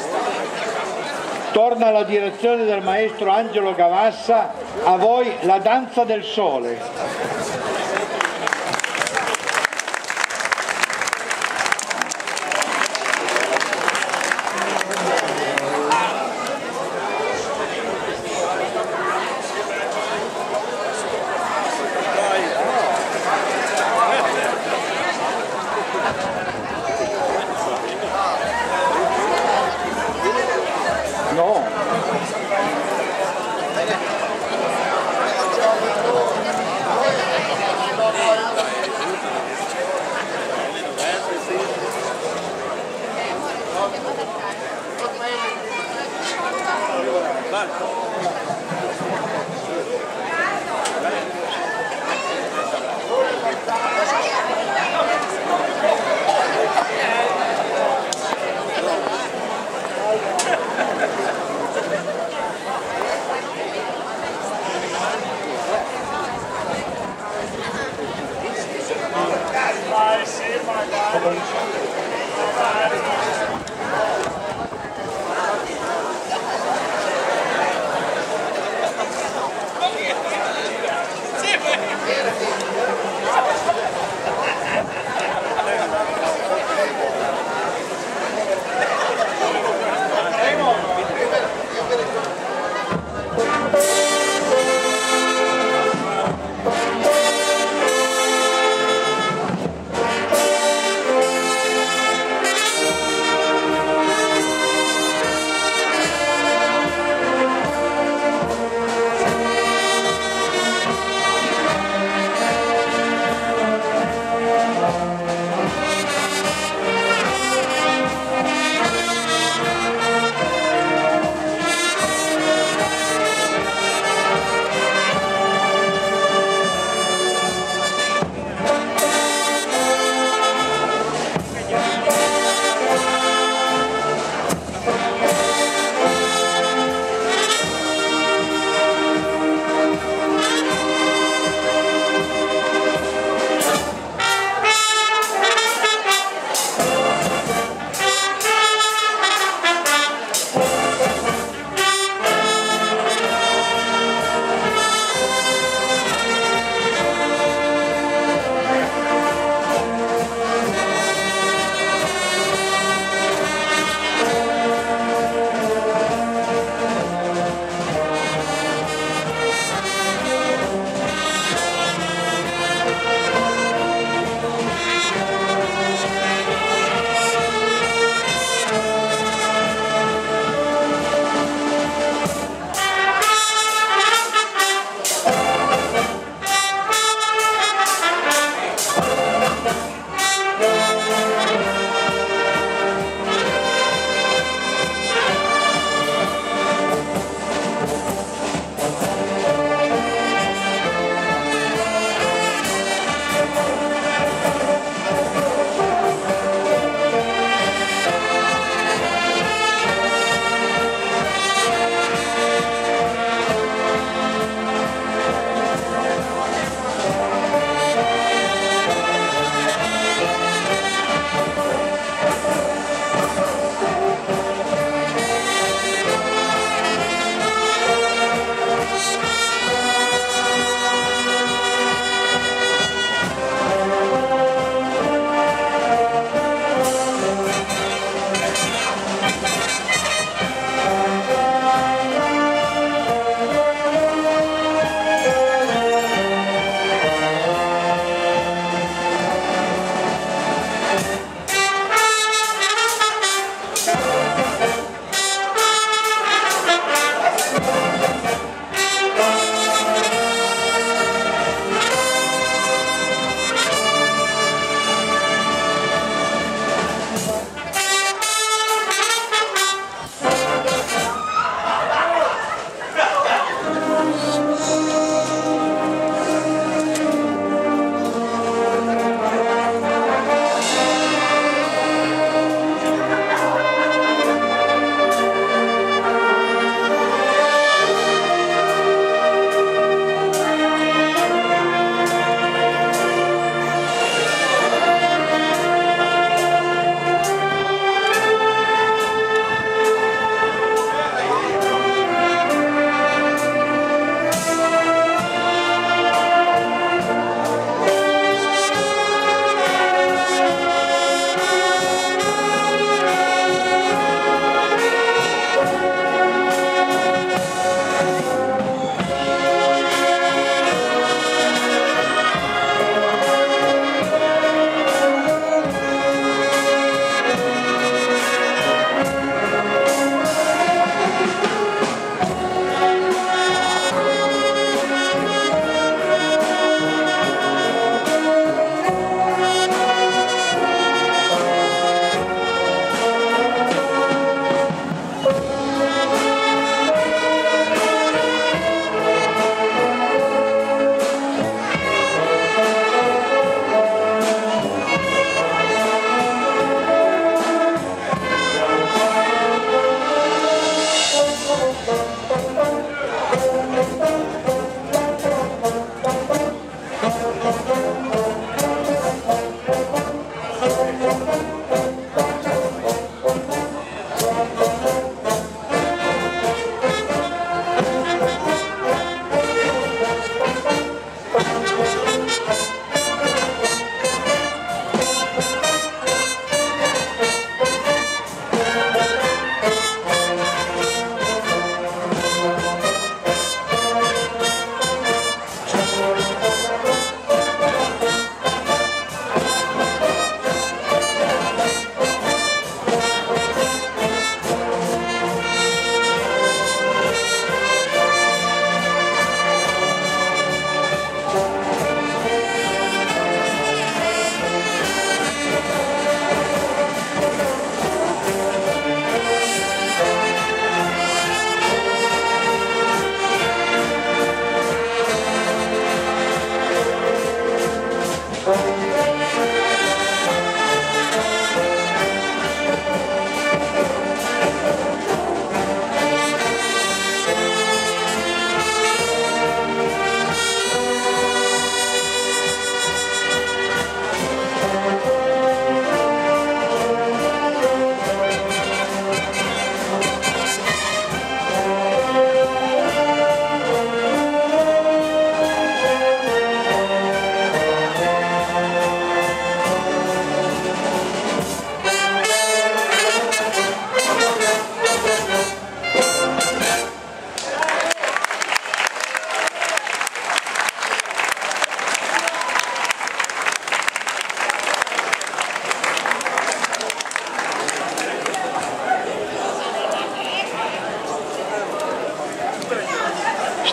Torna alla direzione del maestro Angelo Gavassa, a voi la danza del sole.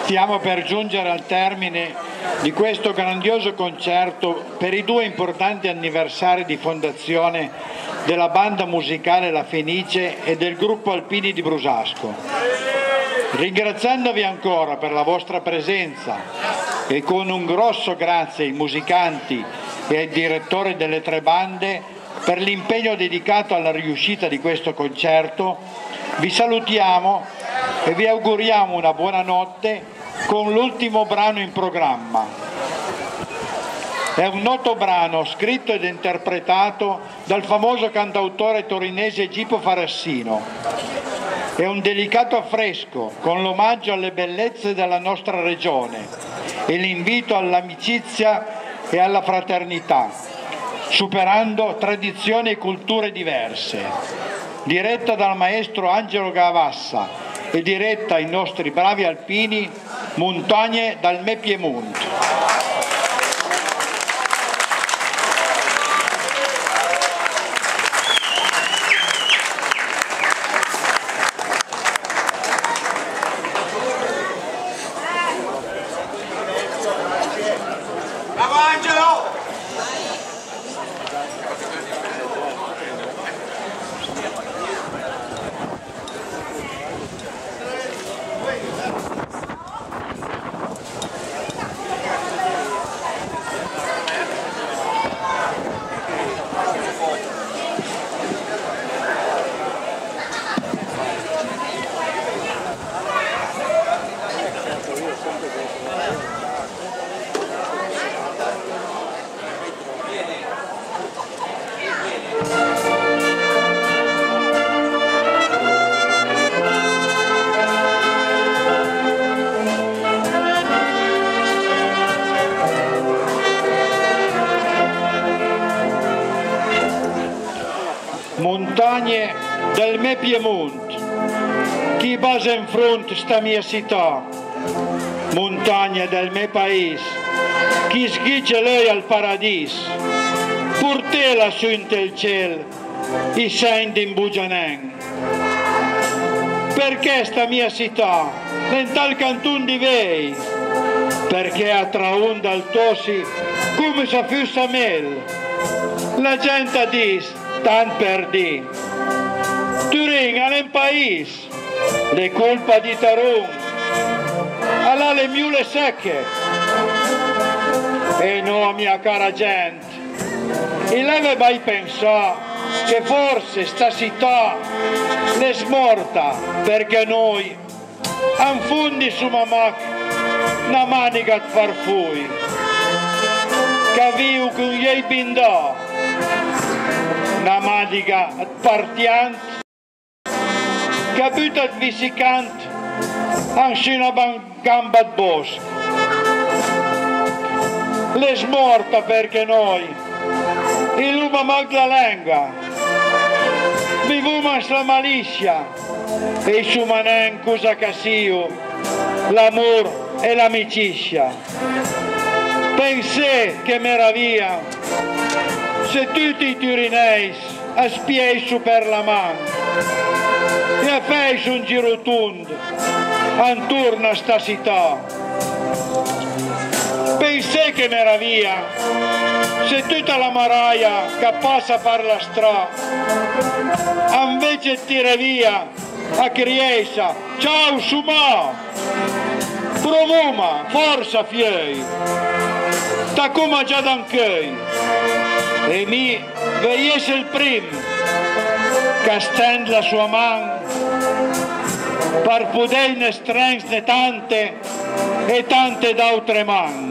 Stiamo per giungere al termine di questo grandioso concerto per i due importanti anniversari di fondazione della banda musicale La Fenice e del gruppo Alpini di Brusasco. Ringraziandovi ancora per la vostra presenza e con un grosso grazie ai musicanti e ai direttori delle tre bande per l'impegno dedicato alla riuscita di questo concerto, vi salutiamo e vi auguriamo una buona notte con l'ultimo brano in programma. È un noto brano scritto ed interpretato dal famoso cantautore torinese Gipo Farassino. È un delicato affresco con l'omaggio alle bellezze della nostra regione e l'invito all'amicizia e alla fraternità, superando tradizioni e culture diverse. Diretta dal maestro Angelo Gavassa e diretta ai nostri bravi alpini, Montagne dal me Piemonte. Bravo Angelo! Montagne del me Piemonte, chi basa in fronte sta mia città, montagne del me paese, chi sghiccia lei al paradiso, pur te la sunte il cielo, i senti in bugianen. Perché sta mia città, in tal cantun di vei, perché a traonda al tosi, come se fosse a mel, la gente dice, tan per di. Turin è un paese, le colpa di Tarun, alla le miule secche. E no, mia cara gente, e lei mai pensare che forse sta città è smorta perché noi anfondi su mamma una manica di farfui, che viu con gli bindò una manica partiante che butta il visicante anche una gamba di bosco. Le smorta perché noi, il lume manca la lingua, viviamo la malizia e il sumanen cosa che sia, l'amore e l'amicizia. Pensate che meraviglia se tutti i turinesi spiei per la mano e fai un giro tondo intorno a sta città. Pensate che meraviglia se tutta la maraia che passa per la strada invece tira via a Criesa, ciao Sumà, provuma, forza fiei, ta come già d'anchei. E mi vei essere il primo che stende la sua mano per poter stringere tante e tante d'altre mani.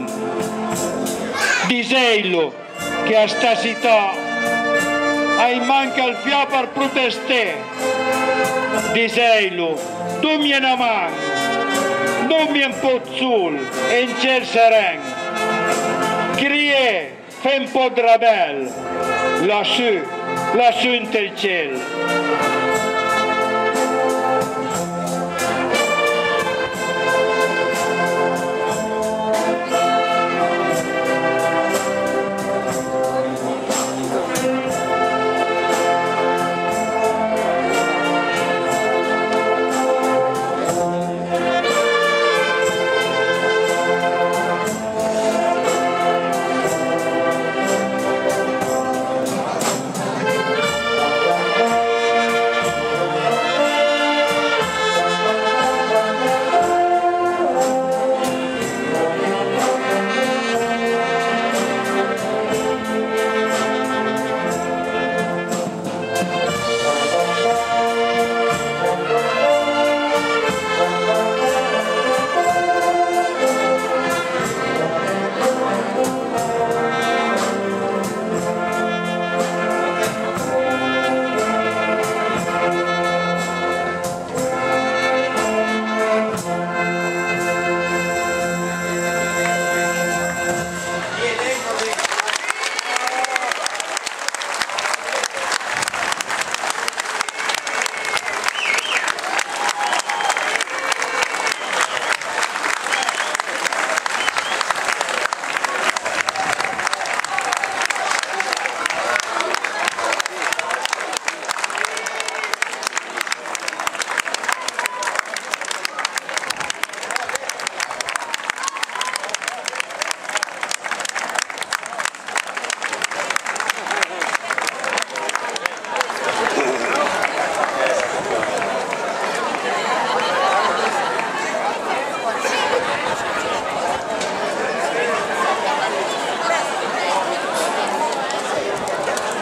Diseilo che a sta città hai manca il fia per protestare. Diseilo, tu mi una mano, non mi un po' sul e in ciel sereno. Crie, fai un po' di rabel, lassù, lassù in il cielo.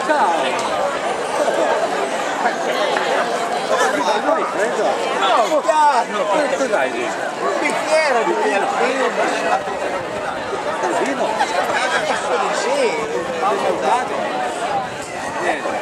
No, piano! Cos'hai lì? Un bicchiere di vino! Il vino? Sì, ho salutato. Niente.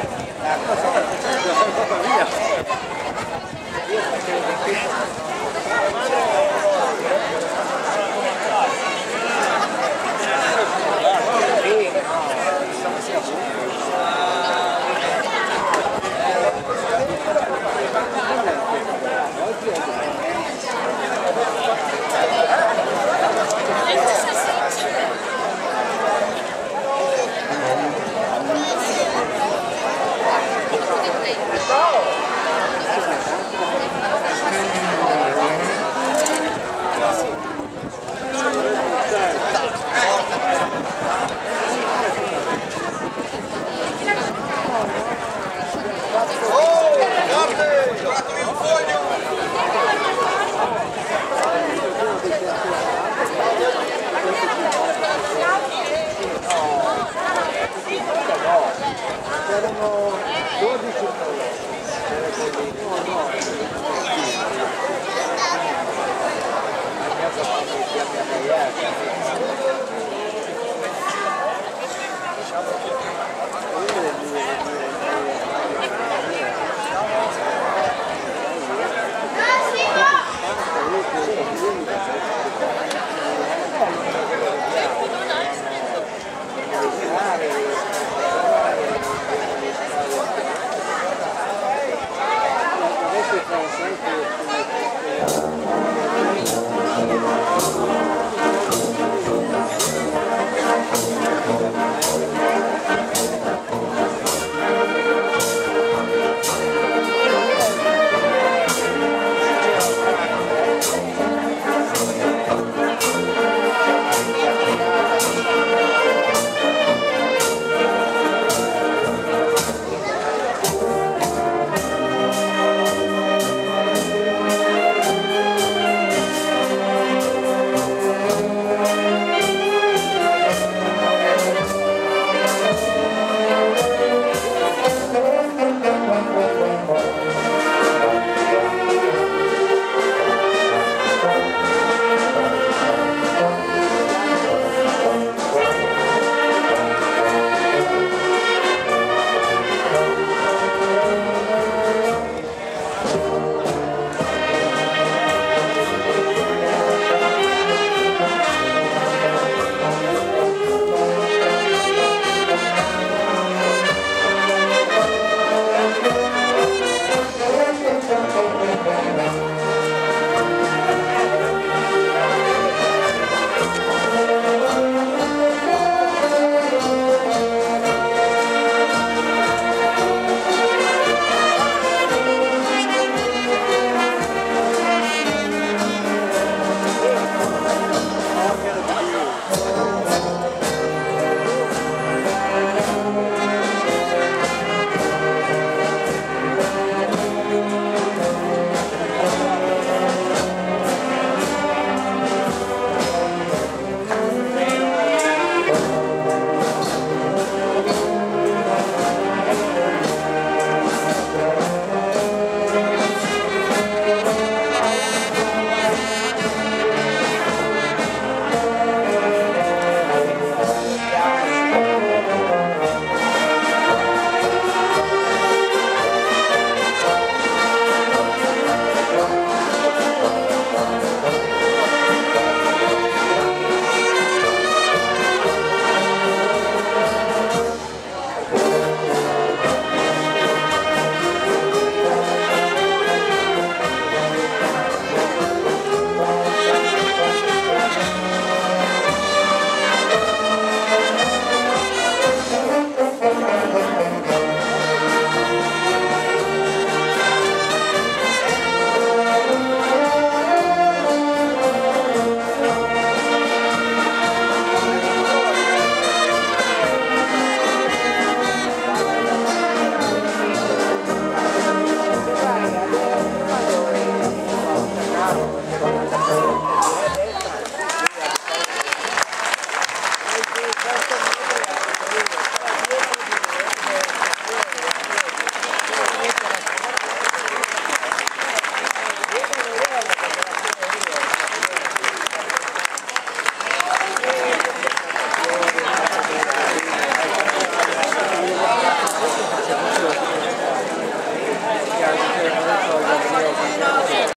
Diciamo che